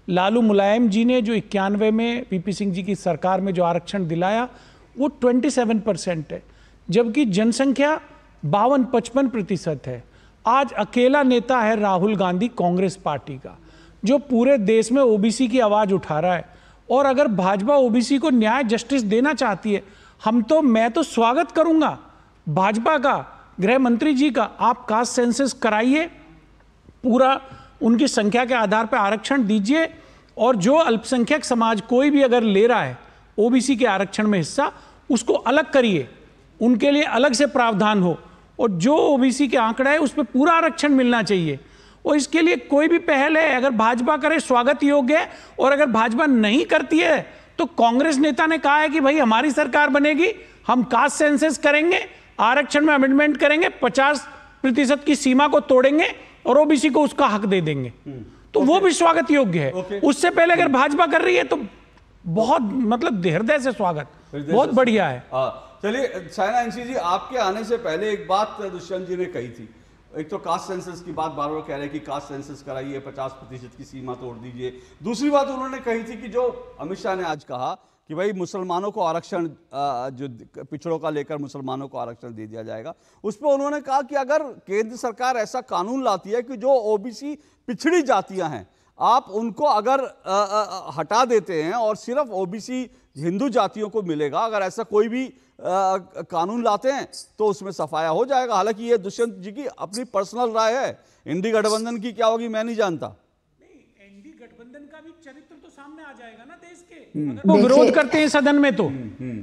लालू मुलायम जी ने जो इक्यानवे में वीपी सिंह जी की सरकार में जो आरक्षण दिलाया वो सत्ताईस परसेंट है, जबकि जनसंख्या बावन पचपन प्रतिशत है। आज अकेला नेता है राहुल गांधी कांग्रेस पार्टी का, जो पूरे देश में ओबीसी की आवाज उठा रहा है। और अगर भाजपा ओबीसी को न्याय जस्टिस देना चाहती है, हम तो मैं तो स्वागत करूंगा भाजपा का, गृह मंत्री जी का, आप कास्ट सेंसस कराइए, पूरा उनकी संख्या के आधार पर आरक्षण दीजिए, और जो अल्पसंख्यक समाज कोई भी अगर ले रहा है ओबीसी के आरक्षण में हिस्सा, उसको अलग करिए, उनके लिए अलग से प्रावधान हो, और जो ओबीसी के आंकड़ा है उस पर पूरा आरक्षण मिलना चाहिए। और इसके लिए कोई भी पहल है अगर भाजपा करे स्वागत योग्य है, और अगर भाजपा नहीं करती है तो कांग्रेस नेता ने कहा है कि भाई हमारी सरकार बनेगी, हम कास्ट सेंसस करेंगे, आरक्षण में अमेंडमेंट करेंगे, पचास प्रतिशत की सीमा को तोड़ेंगे और ओबीसी को उसका हक दे देंगे, तो वो भी स्वागत योग्य है। उससे पहले अगर भाजपा कर रही है तो बहुत मतलब हृदय से स्वागत, बहुत बढ़िया है। चलिए सायना एनसी जी, आपके आने से पहले एक बात दुष्यंत जी ने कही थी, एक तो कास्ट सेंसस की बात बार बार कह रहे हैं कि कास्ट सेंसस कराइए, पचास प्रतिशत की सीमा तोड़ दीजिए। दूसरी बात उन्होंने कही थी कि जो अमित शाह ने आज कहा कि भाई मुसलमानों को आरक्षण, जो पिछड़ों का लेकर मुसलमानों को आरक्षण दे दिया जाएगा, उस पर उन्होंने कहा कि अगर केंद्र सरकार ऐसा कानून लाती है कि जो ओबीसी पिछड़ी जातियां हैं, आप उनको अगर आ, आ, हटा देते हैं और सिर्फ ओबीसी हिंदू जातियों को मिलेगा, अगर ऐसा कोई भी आ, कानून लाते हैं तो उसमें सफाया हो जाएगा। हालांकि ये दुष्यंत जी की अपनी पर्सनल राय है, इंडी गठबंधन की क्या होगी मैं नहीं जानता। नहीं, एनडी गठबंधन का भी चरित्र तो सामने आ जाएगा ना देश के, अगर वो विरोध करते हैं सदन में तो।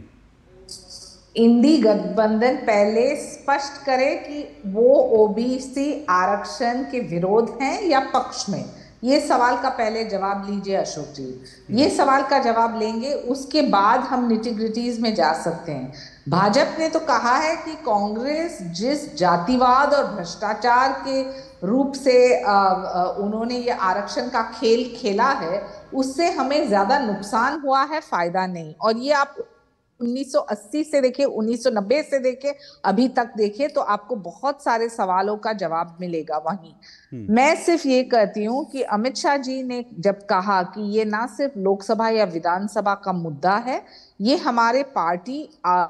इंडी गठबंधन पहले स्पष्ट करे कि वो ओबीसी आरक्षण के विरोध हैं या पक्ष में, ये सवाल का पहले जवाब लीजिए अशोक जी। ये सवाल का जवाब लेंगे, उसके बाद हम निटिग्रिटीज में जा सकते हैं। भाजपा ने तो कहा है कि कांग्रेस जिस जातिवाद और भ्रष्टाचार के रूप से आ, आ, उन्होंने ये आरक्षण का खेल खेला है, उससे हमें ज्यादा नुकसान हुआ है, फायदा नहीं। और ये आप उन्नीस सौ अस्सी से देखे, उन्नीस सौ नब्बे से देखे, अभी तक देखे, तो आपको बहुत सारे सवालों का जवाब मिलेगा वहीं। मैं सिर्फ ये कहती हूँ कि अमित शाह जी ने जब कहा कि ये ना सिर्फ लोकसभा या विधानसभा का मुद्दा है, ये हमारे पार्टी आ, आ,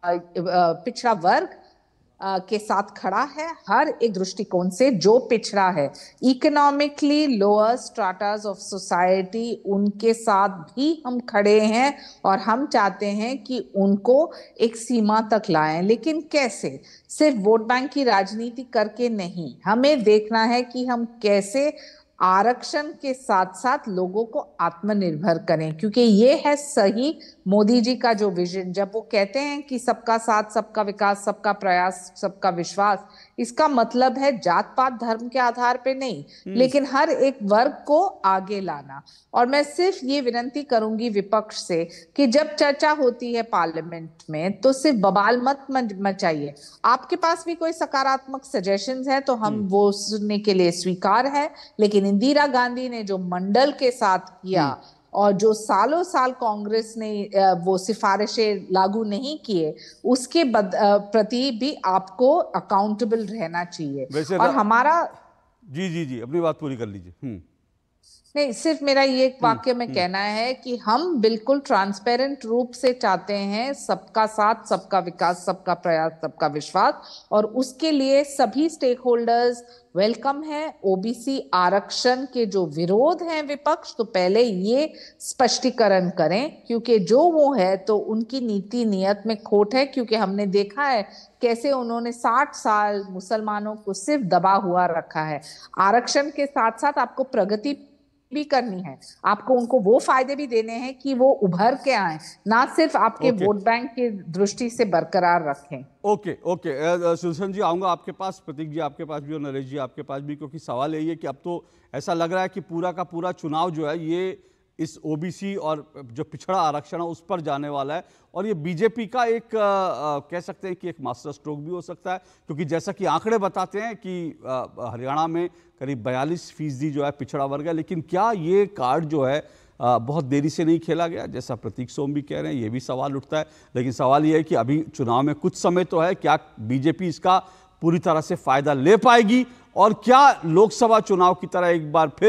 आ, पिछड़ा वर्ग आ, के साथ खड़ा है, हर एक दृष्टिकोण से जो पिछड़ा है, economically lower stratas of society, उनके साथ भी हम खड़े हैं और हम चाहते हैं कि उनको एक सीमा तक लाएं। लेकिन कैसे? सिर्फ वोट बैंक की राजनीति करके नहीं, हमें देखना है कि हम कैसे आरक्षण के साथ साथ लोगों को आत्मनिर्भर करें, क्योंकि ये है सही मोदी जी का जो विजन। जब वो कहते हैं कि सबका साथ, सबका विकास, सबका प्रयास, सबका विश्वास, इसका मतलब है जात पात धर्म के आधार पे नहीं, लेकिन हर एक वर्ग को आगे लाना। और मैं सिर्फ ये विनती करूंगी विपक्ष से कि जब चर्चा होती है पार्लियामेंट में तो सिर्फ बवाल मत मचाइए। आपके पास भी कोई सकारात्मक सजेशंस है तो हम वो सुनने के लिए स्वीकार है, लेकिन इंदिरा गांधी ने जो मंडल के साथ किया और जो सालों साल कांग्रेस ने वो सिफारिशें लागू नहीं किए, उसके प्रति भी आपको अकाउंटेबल रहना चाहिए। और हमारा जी जी जी अपनी बात पूरी कर लीजिए। हम्म नहीं, सिर्फ मेरा ये एक वाक्य में कहना है कि हम बिल्कुल ट्रांसपेरेंट रूप से चाहते हैं सबका साथ, सबका विकास, सबका प्रयास, सबका विश्वास, और उसके लिए सभी स्टेक होल्डर्स वेलकम है। ओबीसी आरक्षण के जो विरोध हैं विपक्ष, तो पहले ये स्पष्टीकरण करें, क्योंकि जो वो है तो उनकी नीति नियत में खोट है, क्योंकि हमने देखा है कैसे उन्होंने साठ साल मुसलमानों को सिर्फ दबा हुआ रखा है। आरक्षण के साथ साथ आपको प्रगति भी करनी है, आपको उनको वो फायदे भी देने हैं कि वो उभर के आए, ना सिर्फ आपके okay. वोट बैंक की दृष्टि से बरकरार रखें। Okay okay, okay okay. Sudarshan ji आऊंगा आपके पास, प्रतीक जी आपके पास भी और नरेश जी आपके पास भी, क्योंकि सवाल यही है कि अब तो ऐसा लग रहा है कि पूरा का पूरा चुनाव जो है ये इस ओबीसी और जो पिछड़ा आरक्षण है उस पर जाने वाला है, और ये बीजेपी का एक आ, आ, कह सकते हैं कि एक मास्टर स्ट्रोक भी हो सकता है, क्योंकि जैसा कि आंकड़े बताते हैं कि हरियाणा में करीब बयालीस फीसदी जो है पिछड़ा वर्ग है। लेकिन क्या ये कार्ड जो है आ, बहुत देरी से नहीं खेला गया, जैसा प्रतीक सोम भी कह रहे हैं, ये भी सवाल उठता है। लेकिन सवाल ये है कि अभी चुनाव में कुछ समय तो है, क्या बीजेपी इसका पूरी तरह से फायदा ले पाएगी, और क्या लोकसभा चुनाव की तरह एक बार फिर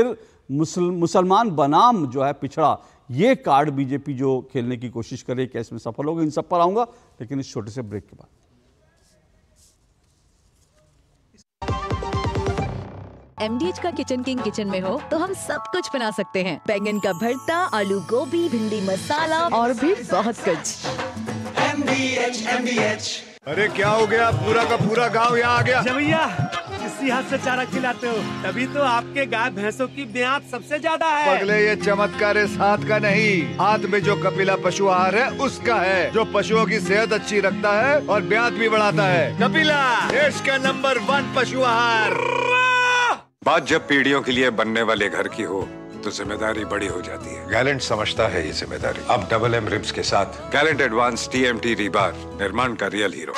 मुसल मुसलमान बनाम जो है पिछड़ा, ये कार्ड बीजेपी जो खेलने की कोशिश करे, क्या इसमें सफल होगा? इन सब पर आऊंगा, लेकिन इस छोटे से ब्रेक के बाद। एमडीएच का किचन किंग किचन में हो तो हम सब कुछ बना सकते हैं। बैंगन का भरता, आलू गोभी, भिंडी मसाला और भी बहुत कुछ। एमडीएच एमडीएच। अरे क्या हो गया, पूरा का पूरा गांव यहाँ आ गया। भैया इसी हाथ से चारा खिलाते हो, तभी तो आपके गाय भैंसों की ब्याज सबसे ज्यादा है। पगले, ये चमत्कार इस हाथ का नहीं, हाथ में जो कपिला पशु आहार है उसका है, जो पशुओं की सेहत अच्छी रखता है और ब्याज भी बढ़ाता है। कपिला, देश का नंबर वन पशु आहार। बात जब पीढ़ियों के लिए बनने वाले घर की हो तो जिम्मेदारी बड़ी हो जाती है। गैलेंट समझता है ये जिम्मेदारी। अब डबल एम रिब्स के साथ गैलेंट एडवांस टीएमटी रीबार, निर्माण का रियल हीरो।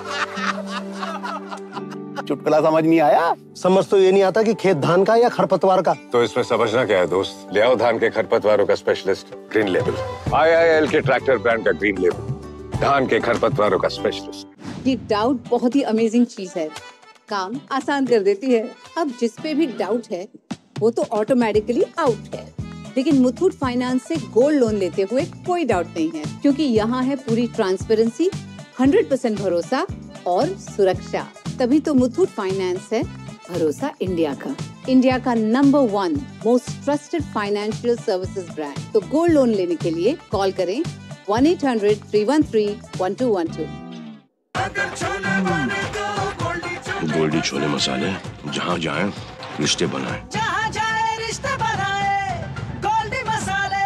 चुटकुला समझ नहीं आया? समझ तो ये नहीं आता कि खेत धान का या खरपतवार का। तो इसमें समझना क्या है दोस्त, ले आओ धान के खरपतवारों का specialist Green Label. I I L के ट्रैक्टर ब्रांड का ग्रीन लेबल, धान के खरपतवारों का स्पेशलिस्ट। ये डाउट बहुत ही अमेजिंग चीज है, काम आसान कर देती है। अब जिस पे भी डाउट है वो तो ऑटोमेटिकली आउट है। लेकिन मुथूट फाइनेंस से गोल्ड लोन लेते हुए कोई डाउट नहीं है, क्योंकि यहाँ है पूरी ट्रांसपेरेंसी, हंड्रेड परसेंट भरोसा और सुरक्षा। तभी तो मुथूट फाइनेंस है भरोसा इंडिया का, इंडिया का number one most trusted financial services brand. तो गोल्ड लोन लेने के लिए कॉल करें one eight hundred three one three one two one two. Goldiee छोले मसाले, जहाँ जाए रिश्ते बनाए, जहाँ जाए रिश्ते बनाए, गोल्डी मसाले।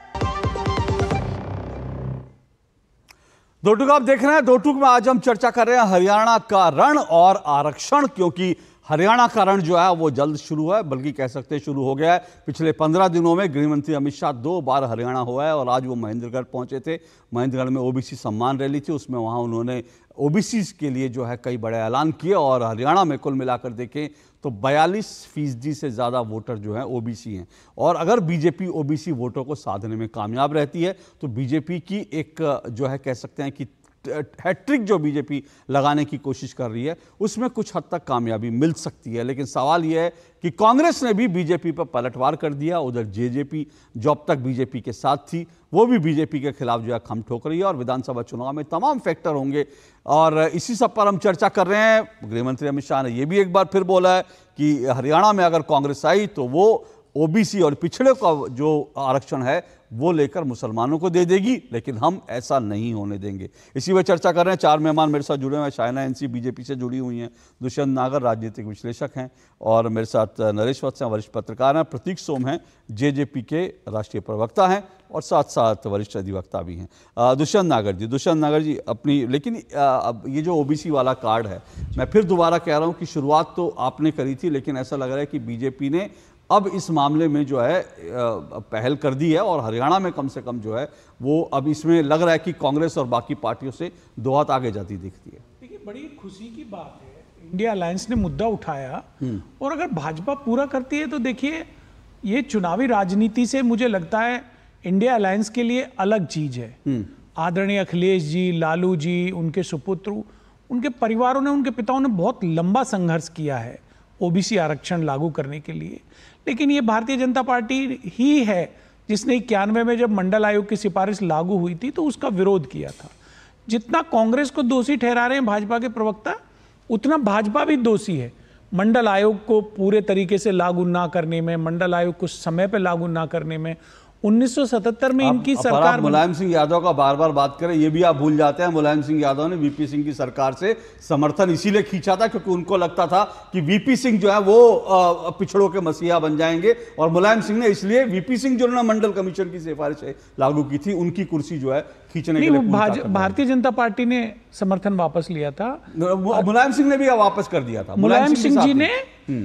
दो टूक आप देख रहे हैं। दो टूक में आज हम चर्चा कर रहे हैं हरियाणा का रण और आरक्षण, क्योंकि हरियाणा का रण जो है वो जल्द शुरू है, बल्कि कह सकते हैं शुरू हो गया है। पिछले पंद्रह दिनों में गृह मंत्री अमित शाह दो बार हरियाणा हुआ है और आज वो महेंद्रगढ़ पहुंचे थे। महेंद्रगढ़ में ओबीसी सम्मान रैली थी, उसमें वहां उन्होंने ओबीसी के लिए जो है कई बड़े ऐलान किए और हरियाणा में कुल मिलाकर देखें तो बयालीस फीसदी से ज़्यादा वोटर जो हैं ओबीसी हैं। और अगर बीजेपी ओबीसी वोटों को साधने में कामयाब रहती है तो बीजेपी की एक जो है कह सकते हैं कि हैट्रिक जो बीजेपी लगाने की कोशिश कर रही है उसमें कुछ हद तक कामयाबी मिल सकती है। लेकिन सवाल यह है कि कांग्रेस ने भी बीजेपी पर पलटवार कर दिया। उधर जेजेपी जो अब तक बीजेपी के साथ थी वो भी बीजेपी के खिलाफ जो है खम ठोक रही है और विधानसभा चुनाव में तमाम फैक्टर होंगे और इसी सब पर हम चर्चा कर रहे हैं। गृह मंत्री अमित शाह ने यह भी एक बार फिर बोला है कि हरियाणा में अगर कांग्रेस आई तो वो ओबीसी और पिछड़े का जो आरक्षण है वो लेकर मुसलमानों को दे देगी, लेकिन हम ऐसा नहीं होने देंगे। इसी पर चर्चा कर रहे हैं। चार मेहमान मेरे साथ जुड़े हुए हैं। शायना एनसी बीजेपी से जुड़ी हुई हैं, दुष्यंत नागर राजनीतिक विश्लेषक हैं और मेरे साथ नरेश वत्स हैं, वरिष्ठ पत्रकार हैं, प्रतीक सोम हैं, जेजेपी के राष्ट्रीय प्रवक्ता हैं और साथ साथ वरिष्ठ अधिवक्ता भी हैं। दुष्यंत नागर जी दुष्यंत नागर जी अपनी, लेकिन अब ये जो ओबीसी वाला कार्ड है, मैं फिर दोबारा कह रहा हूँ कि शुरुआत तो आपने करी थी, लेकिन ऐसा लग रहा है कि बीजेपी ने अब इस मामले में जो है पहल कर दी है और हरियाणा में कम से कम जो है वो अब इसमें लग रहा है कि कांग्रेस और बाकी पार्टियों से दो हाथ आगे जाती दिखती है। देखिए, बड़ी खुशी की बात है, इंडिया अलायंस ने मुद्दा उठाया और अगर भाजपा पूरा करती है तो देखिए ये चुनावी राजनीति से मुझे लगता है इंडिया अलायंस के लिए अलग चीज है। आदरणीय अखिलेश जी, लालू जी, उनके सुपुत्र, उनके परिवारों ने, उनके पिताओं ने बहुत लंबा संघर्ष किया है ओबीसी आरक्षण लागू करने के लिए। लेकिन ये भारतीय जनता पार्टी ही है जिसने इक्यानवे में जब मंडल आयोग की सिफारिश लागू हुई थी तो उसका विरोध किया था। जितना कांग्रेस को दोषी ठहरा रहे हैं भाजपा के प्रवक्ता, उतना भाजपा भी दोषी है मंडल आयोग को पूरे तरीके से लागू ना करने में, मंडल आयोग को समय पे लागू ना करने में। उन्नीस सौ सतहत्तर में इनकी सरकार, मुलायम सिंह यादव का बार बार बात करें ये भी आप भूल जाते हैं, मुलायम सिंह यादव ने वीपी सिंह की सरकार से समर्थन इसीलिए खींचा था क्योंकि उनको लगता था कि वीपी सिंह जो है वो पिछड़ों के मसीहा बन जाएंगे और मुलायम सिंह ने इसलिए वीपी सिंह जो मंडल कमीशन की सिफारिश लागू की थी उनकी कुर्सी जो है खींचने के लिए भारतीय जनता पार्टी ने समर्थन वापस लिया था। मुलायम सिंह ने भी वापस कर दिया था। मुलायम सिंह जी ने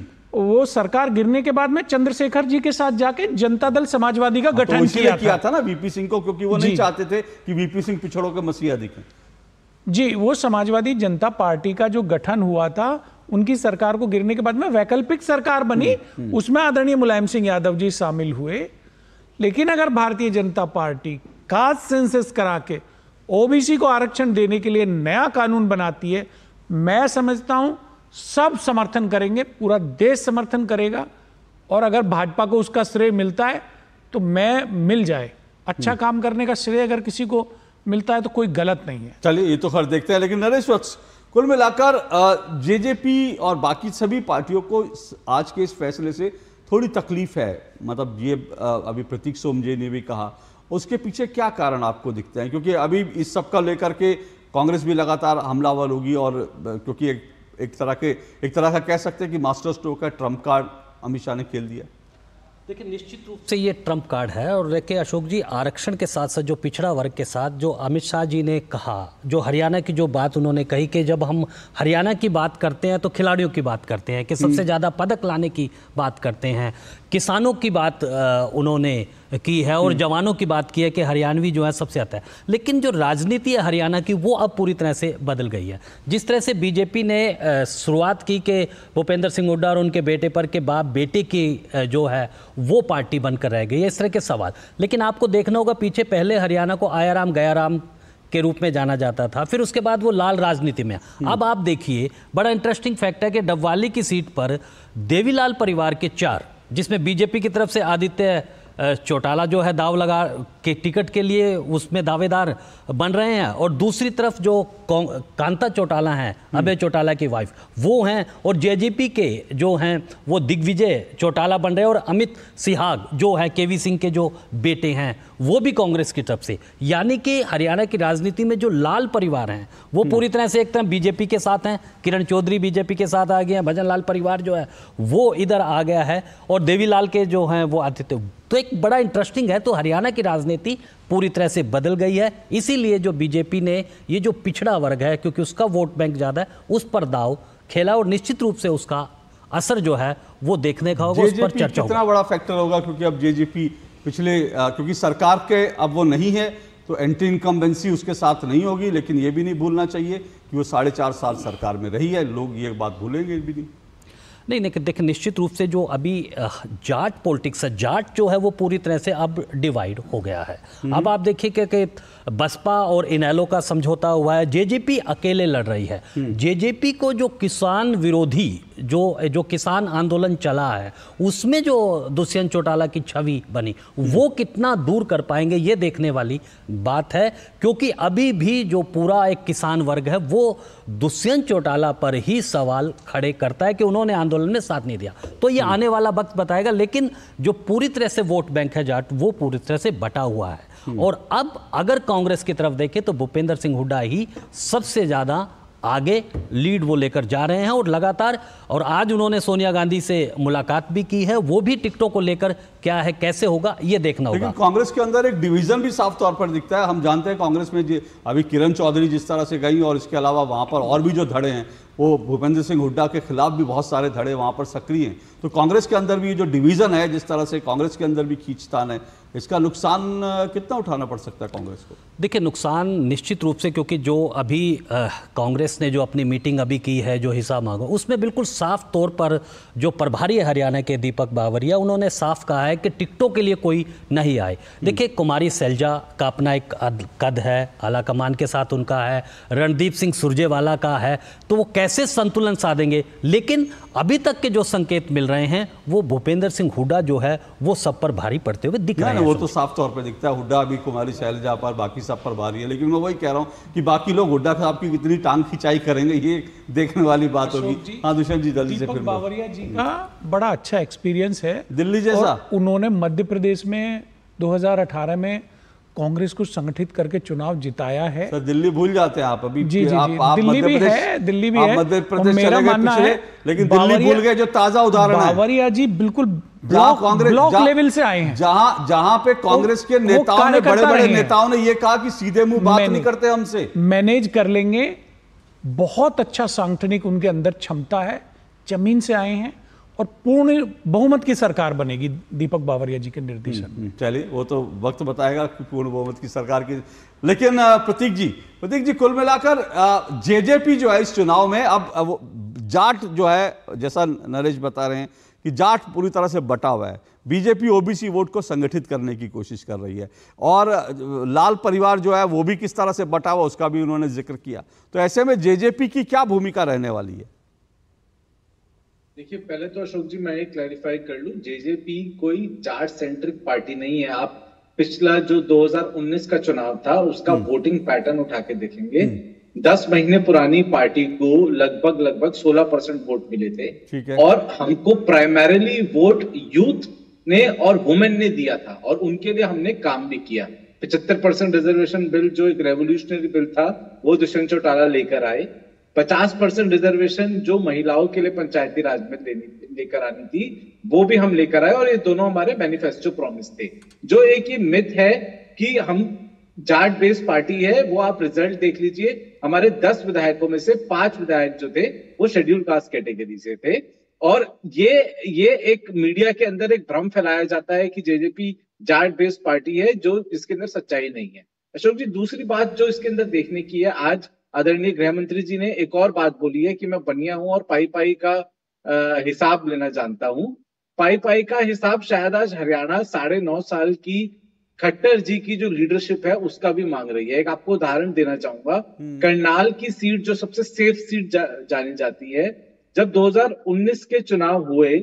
वो सरकार गिरने के बाद में चंद्रशेखर जी के साथ जाके जनता दल समाजवादी का गठन तो किया, किया था ना वीपी सिंह को, क्योंकि वो नहीं चाहते थे कि वीपी सिंह पिछड़ों के मसीहा दिखें। जी, वो समाजवादी जनता पार्टी का जो गठन हुआ था उनकी सरकार को गिरने के बाद में वैकल्पिक सरकार बनी, उसमें आदरणीय मुलायम सिंह यादव जी शामिल हुए। लेकिन अगर भारतीय जनता पार्टी कास्ट सेंसस करा के ओबीसी को आरक्षण देने के लिए नया कानून बनाती है, मैं समझता हूं सब समर्थन करेंगे, पूरा देश समर्थन करेगा और अगर भाजपा को उसका श्रेय मिलता है तो मैं मिल जाए, अच्छा काम करने का श्रेय अगर किसी को मिलता है तो कोई गलत नहीं है। चलिए ये तो खैर देखते हैं, लेकिन नरेश वत्स, कुल मिलाकर जेजेपी और बाकी सभी पार्टियों को आज के इस फैसले से थोड़ी तकलीफ है, मतलब ये अभी प्रतीक सोमजे ने भी कहा, उसके पीछे क्या कारण आपको दिखते हैं? क्योंकि अभी इस सब का लेकर के कांग्रेस भी लगातार हमलावर होगी, और क्योंकि एक, एक तरह के एक तरह का कह सकते हैं कि मास्टर स्ट्रोक का ट्रम्प कार्ड अमित शाह ने खेल दिया। देखिए निश्चित रूप से ये ट्रम्प कार्ड है। और देखिए अशोक जी, आरक्षण के साथ साथ जो पिछड़ा वर्ग के साथ जो अमित शाह जी ने कहा, जो हरियाणा की जो बात उन्होंने कही कि जब हम हरियाणा की बात करते हैं तो खिलाड़ियों की बात करते हैं, कि सबसे ज़्यादा पदक लाने की बात करते हैं, किसानों की बात उन्होंने की है और जवानों की बात की है कि हरियाणवी जो है सबसे आता है। लेकिन जो राजनीति है हरियाणा की वो अब पूरी तरह से बदल गई है। जिस तरह से बीजेपी ने शुरुआत की कि भूपेंद्र सिंह हुड्डा और उनके बेटे पर के बाप बेटे की जो है वो पार्टी बनकर रह गई है, इस तरह के सवाल। लेकिन आपको देखना होगा पीछे पहले हरियाणा को आया राम गया राम के रूप में जाना जाता था, फिर उसके बाद वो लाल राजनीति में। अब आप देखिए बड़ा इंटरेस्टिंग फैक्ट है कि डबवाली की सीट पर देवीलाल परिवार के चार, जिसमें बीजेपी की तरफ से आदित्य चौटाला जो है दाव लगा के टिकट के लिए उसमें दावेदार बन रहे हैं, और दूसरी तरफ जो कांता चौटाला हैं, अभय चौटाला की वाइफ, वो हैं, और जेजेपी के जो हैं वो दिग्विजय चौटाला बन रहे हैं, और अमित सिहाग जो है केवी सिंह के जो बेटे हैं वो भी कांग्रेस की तरफ से। यानी कि हरियाणा की राजनीति में जो लाल परिवार हैं वो पूरी तरह से एक तरफ बीजेपी के साथ हैं, किरण चौधरी बीजेपी के साथ आ गए हैं, भजन लाल परिवार जो है वो इधर आ गया है, और देवीलाल के जो हैं वो आदित्य। तो एक बड़ा इंटरेस्टिंग है। तो हरियाणा की राजनीति पूरी तरह से बदल गई है, इसीलिए जो बीजेपी ने ये जो पिछड़ा वर्ग है, क्योंकि उसका वोट बैंक ज़्यादा है, उस पर दाव खेला, और निश्चित रूप से उसका असर जो है वो देखने का होगा, उस पर चर्चा होगा। कितना बड़ा फैक्टर होगा, क्योंकि अब जेजेपी पिछले क्योंकि सरकार के अब वो नहीं है तो एंटी इनकम्बेंसी उसके साथ नहीं होगी, लेकिन ये भी नहीं भूलना चाहिए कि वो साढ़े चार साल सरकार में रही है, लोग ये बात भूलेंगे भी नहीं। नहीं नहीं देखिए निश्चित रूप से जो अभी जाट पॉलिटिक्स है, जाट जो है वो पूरी तरह से अब डिवाइड हो गया है। अब आप देखिए कि, कि बसपा और इनेलो का समझौता हुआ है, जेजेपी अकेले लड़ रही है। जेजेपी को जो किसान विरोधी जो जो किसान आंदोलन चला है उसमें जो दुष्यंत चौटाला की छवि बनी वो कितना दूर कर पाएंगे ये देखने वाली बात है, क्योंकि अभी भी जो पूरा एक किसान वर्ग है वो दुष्यंत चौटाला पर ही सवाल खड़े करता है कि उन्होंने आंदोलन में साथ नहीं दिया। तो ये आने वाला वक्त बताएगा, लेकिन जो पूरी तरह से वोट बैंक है जाट वो पूरी तरह से बटा हुआ है। और अब अगर कांग्रेस की तरफ देखें तो भूपेंद्र सिंह हुड्डा ही सबसे ज्यादा आगे लीड वो लेकर जा रहे हैं, और लगातार, और आज उन्होंने सोनिया गांधी से मुलाकात भी की है, वो भी टिकटों को लेकर क्या है कैसे होगा ये देखना होगा। लेकिन कांग्रेस के अंदर एक डिवीजन भी साफ तौर पर दिखता है। हम जानते हैं कांग्रेस में अभी किरण चौधरी जिस तरह से गई, और इसके अलावा वहां पर और भी जो धड़े हैं वो भूपेंद्र सिंह हुड्डा के खिलाफ भी बहुत सारे धड़े वहां पर सक्रिय हैं। तो कांग्रेस के अंदर भी जो डिवीजन है, जिस तरह से कांग्रेस के अंदर भी खींचतान है, इसका नुकसान कितना उठाना पड़ सकता है कांग्रेस को? देखिए नुकसान निश्चित रूप से, क्योंकि जो अभी कांग्रेस ने जो अपनी मीटिंग अभी की है, जो हिसाब मांगा, उसमें बिल्कुल साफ तौर पर जो प्रभारी है हरियाणा के दीपक बावरिया, उन्होंने साफ कहा है कि टिकटों के लिए कोई नहीं आए। देखिए कुमारी सैलजा का अपना एक कद है, आला कमान के साथ उनका है, रणदीप सिंह सुरजेवाला का है, तो वो कैसे संतुलन साधेंगे? लेकिन अभी तक के जो संकेत मिल रहे हैं वो भूपेंद्र सिंह हुड्डा जो है वो सब पर भारी पड़ते हुए दिख रहे हैं। वो तो साफ तौर पे दिखता है, हुड्डा भी, कुमारी शैलजा पर, बाकी सब पर भारी है। लेकिन मैं वही कह रहा हूँ कि बाकी लोग हुड्डा साहब की कितनी टांग खिंचाई करेंगे ये देखने वाली बात होगी। हाँ दुष्यंत जी, जल्दी से। दीपक बावरिया जी का बड़ा अच्छा एक्सपीरियंस है दिल्ली जैसा। उन्होंने मध्य प्रदेश में दो हज़ार अठारह में कांग्रेस को संगठित करके चुनाव जिताया है। सर दिल्ली भूल जाते हैं आप अभी। जी जी, आप, जी आप दिल्ली भी है, दिल्ली भी है। मध्य प्रदेश मेरा मानना है, लेकिन दिल्ली भूल गए जो ताजा उदाहरण है। बावरिया जी बिल्कुल ब्लॉक ब्लॉक लेवल से आए हैं, जहां जहां पे कांग्रेस के नेताओं ने, बड़े बड़े नेताओं ने ये कहा कि सीधे मुंह बात नहीं करते हमसे, मैनेज कर लेंगे। बहुत अच्छा सांगठनिक उनके अंदर क्षमता है, जमीन से आए हैं, और पूर्ण बहुमत की सरकार बनेगी दीपक बावरिया जी के निर्देशन। चलिए वो तो वक्त बताएगा कि पूर्ण बहुमत की सरकार की। लेकिन प्रतीक जी प्रतीक जी कुल मिलाकर जेजेपी जो है इस चुनाव में अब जाट जो है, जैसा नरेश बता रहे हैं कि जाट पूरी तरह से बटा हुआ है। बीजेपी ओबीसी वोट को संगठित करने की कोशिश कर रही है, और लाल परिवार जो है वो भी किस तरह से बटा हुआ उसका भी उन्होंने जिक्र किया। तो ऐसे में जेजेपी की क्या भूमिका रहने वाली है? देखिए, पहले तो अशोक जी मैं एक क्लैरिफाई कर लूं, जेजेपी कोई जाट सेंट्रिक पार्टी नहीं है। आप पिछला जो दो हज़ार उन्नीस का चुनाव था उसका वोटिंग पैटर्न उठा के देखेंगे, दस महीने पुरानी पार्टी को लगभग लगभग सोलह परसेंट वोट मिले थे। ठीक है। और हमको प्राइमरीली वोट यूथ ने और वुमेन ने दिया था और उनके लिए हमने काम भी किया। पचहत्तर परसेंट रिजर्वेशन बिल जो एक रेवोल्यूशनरी बिल था वो दुष्यंत चौटाला लेकर आए। पचास परसेंट रिजर्वेशन जो महिलाओं के लिए पंचायती राज में लेकर आनी थी वो भी हम लेकर आए और ये दोनों हमारे मैनिफेस्टो प्रॉमिस थे। जो एक ये मिथ है कि हम जाट बेस्ड पार्टी है, वो आप रिजल्ट देख लीजिए, हमारे दस विधायकों में से पांच विधायक जो थे वो शेड्यूल कास्ट कैटेगरी से थे। और ये ये एक मीडिया के अंदर एक भ्रम फैलाया जाता है कि जेजेपी जाट बेस्ड पार्टी है, जो इसके अंदर सच्चाई नहीं है। अशोक जी, दूसरी बात जो इसके अंदर देखने की है, आज आदरणीय गृह मंत्री जी ने एक और बात बोली है कि मैं बनिया हूं और पाई पाई का आ, हिसाब लेना जानता हूं। पाई पाई का हिसाब शायद आज हरियाणा साढ़े नौ साल की खट्टर जी की जो लीडरशिप है उसका भी मांग रही है। एक आपको उदाहरण देना चाहूंगा, करनाल की सीट जो सबसे सेफ सीट जा, जानी जाती है, जब दो हज़ार उन्नीस के चुनाव हुए,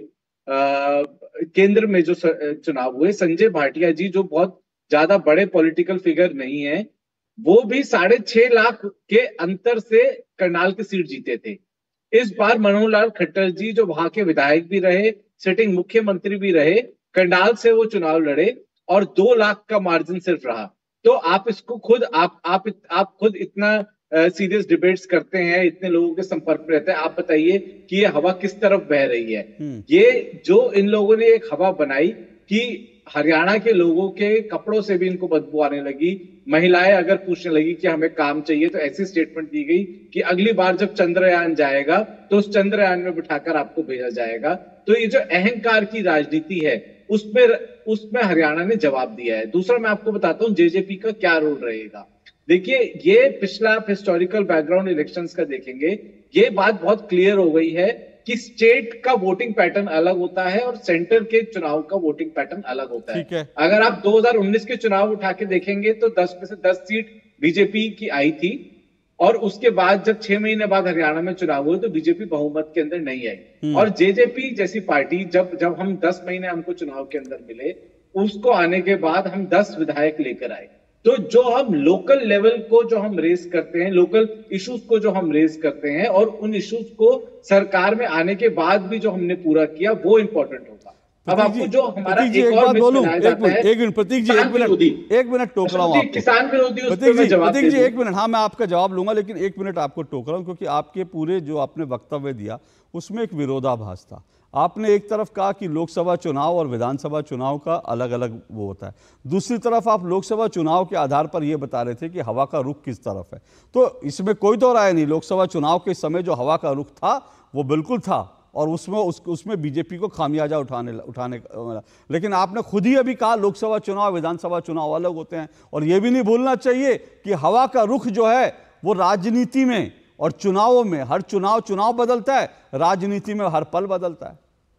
आ, केंद्र में जो चुनाव हुए, संजय भाटिया जी जो बहुत ज्यादा बड़े पॉलिटिकल फिगर नहीं है, वो भी साढ़े छह लाख के अंतर से करनाल की सीट जीते थे। इस बार मनोहर लाल खट्टर जी जो वहां के विधायक भी रहे, सिटिंग मुख्यमंत्री भी रहे, करनाल से वो चुनाव लड़े और दो लाख का मार्जिन सिर्फ रहा। तो आप इसको खुद आप आप आप खुद इतना सीरियस uh, डिबेट्स करते हैं, इतने लोगों के संपर्क में रहते हैं, आप बताइए कि ये हवा किस तरफ बह रही है। ये जो इन लोगों ने एक हवा बनाई कि हरियाणा के लोगों के कपड़ों से भी इनको बदबू आने लगी, महिलाएं अगर पूछने लगी कि हमें काम चाहिए तो ऐसी स्टेटमेंट दी गई कि अगली बार जब चंद्रयान जाएगा तो उस चंद्रयान में बिठाकर आपको भेजा जाएगा। तो ये जो अहंकार की राजनीति है उसमें उसमें हरियाणा ने जवाब दिया है। दूसरा मैं आपको बताता हूँ जेजेपी का क्या रोल रहेगा। देखिए, ये पिछला आप हिस्टोरिकल बैकग्राउंड इलेक्शंस का देखेंगे, ये बात बहुत क्लियर हो गई है कि स्टेट का वोटिंग पैटर्न अलग होता है और सेंटर के चुनाव का वोटिंग पैटर्न अलग होता है, है। अगर आप दो हज़ार उन्नीस के चुनाव उठा के देखेंगे तो दस में से दस सीट बीजेपी की आई थी और उसके बाद जब छह महीने बाद हरियाणा में चुनाव हुए तो बीजेपी बहुमत के अंदर नहीं आई। और जेजेपी जैसी पार्टी जब जब हम दस महीने हमको चुनाव के अंदर मिले, उसको आने के बाद हम दस विधायक लेकर आए। तो जो हम लोकल लेवल को जो हम रेस करते हैं, लोकल इश्यूज को जो हम रेस करते हैं और उन इश्यूज को सरकार में आने के बाद भी जो हमने पूरा किया वो इंपॉर्टेंट होगा। अब आपको जो हमारा एक, एक और बोलूं, एक मिनट एक मिनट प्रतीक जी, एक मिनट एक मिनट टोक रहा हूं आपको। किसान विरोधी प्रतीक जी, प्रतीक जी एक मिनट, हाँ मैं आपका जवाब लूंगा, लेकिन एक मिनट आपको टोक रहा हूं क्योंकि आपके पूरे जो आपने वक्तव्य दिया उसमें एक विरोधाभास था। आपने एक तरफ कहा कि लोकसभा चुनाव और विधानसभा चुनाव का अलग अलग वो होता है, दूसरी तरफ आप लोकसभा चुनाव के आधार पर यह बता रहे थे कि हवा का रुख किस तरफ है। तो इसमें कोई दो राय नहीं, लोकसभा चुनाव के समय जो हवा का रुख था वो बिल्कुल था और उसमें उस, उसमें बीजेपी को खामियाजा उठाने उठाने लेकिन आपने खुद ही अभी कहा लोकसभा चुनाव विधानसभा चुनाव अलग होते हैं। और यह भी नहीं भूलना चाहिए कि हवा का रुख जो है वो राजनीति में और चुनावों में, हर चुनाव चुनाव बदलता है, राजनीति में हर पल बदलता है।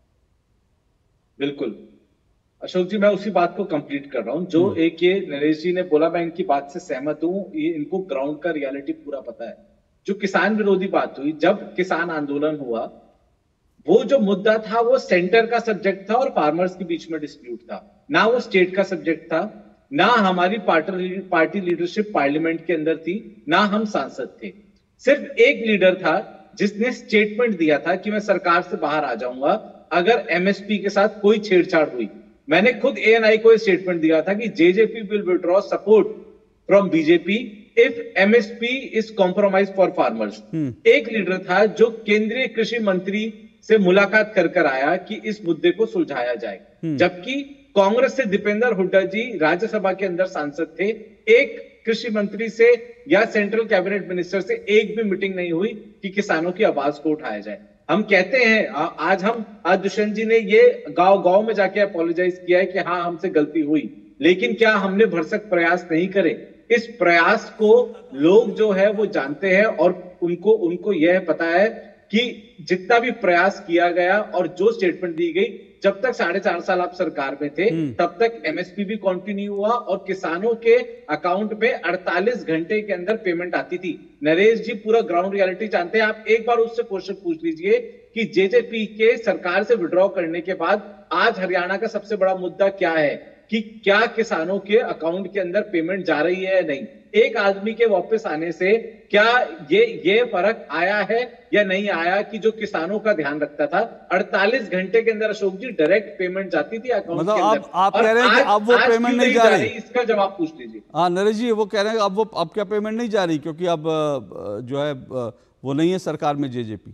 बिल्कुल अशोक जी, मैं उसी बात को कंप्लीट कर रहा हूं जो एक ये नरेश जी ने बोला, मैं इनकी बात से सहमत हूं। ये इनको ग्राउंड का रियलिटी पूरा पता है। जो किसान विरोधी बात हुई, जब किसान आंदोलन हुआ, वो जो मुद्दा था वो सेंटर का सब्जेक्ट था और फार्मर्स के बीच में डिस्प्यूट था, ना वो स्टेट का सब्जेक्ट था, ना हमारी पार्टी पार्टी लीडरशिप पार्लियामेंट के अंदर थी, ना हम सांसद थे। सिर्फ एक लीडर था जिसने स्टेटमेंट दिया था कि मैं सरकार से बाहर आ जाऊंगा अगर एमएसपी के साथ कोई छेड़छाड़ हुई। मैंने खुद एएनआई को स्टेटमेंट दिया था कि JJP will withdraw support from BJP if MSP is compromise for farmers. एक लीडर था जो केंद्रीय कृषि मंत्री से मुलाकात कर कर आया कि इस मुद्दे को सुलझाया जाए, जबकि कांग्रेस से दीपेंद्र हुड्डा जी राज्यसभा के अंदर सांसद थे। एक कृषि मंत्री से या सेंट्रल कैबिनेट मिनिस्टर से एक भी मीटिंग नहीं हुई कि किसानों की आवाज को उठाया जाए। हम कहते हैं, आज हम आज दुष्यंत जी ने ये गांव गांव में जाके अपोलोजाइज किया है कि हाँ हमसे गलती हुई, लेकिन क्या हमने भरसक प्रयास नहीं करे? इस प्रयास को लोग जो है वो जानते हैं और उनको उनको यह पता है कि जितना भी प्रयास किया गया और जो स्टेटमेंट दी गई, जब तक साढ़े चार साल आप सरकार में थे तब तक एमएसपी भी कंटिन्यू हुआ और किसानों के अकाउंट में अड़तालीस घंटे के अंदर पेमेंट आती थी। नरेश जी पूरा ग्राउंड रियलिटी जानते हैं। आप एक बार उससे क्वेश्चन पूछ लीजिए कि जेजेपी के सरकार से विड्रॉ करने के बाद आज हरियाणा का सबसे बड़ा मुद्दा क्या है कि क्या किसानों के अकाउंट के अंदर पेमेंट जा रही है या नहीं। एक आदमी के वापस आने से क्या ये ये फर्क आया है या नहीं आया कि जो किसानों का ध्यान रखता था अड़तालीस घंटे के अंदर अशोक जी डायरेक्ट पेमेंट जाती थी अकाउंट मतलब के आप, अंदर। आप कह रहे हैं कि अब वो पेमेंट नहीं जा रही, इसका जवाब पूछ लीजिए। हाँ नरेश जी, वो कह रहे हैं अब वो अब क्या पेमेंट नहीं जा रही क्योंकि अब जो है वो नहीं है सरकार में जेजेपी।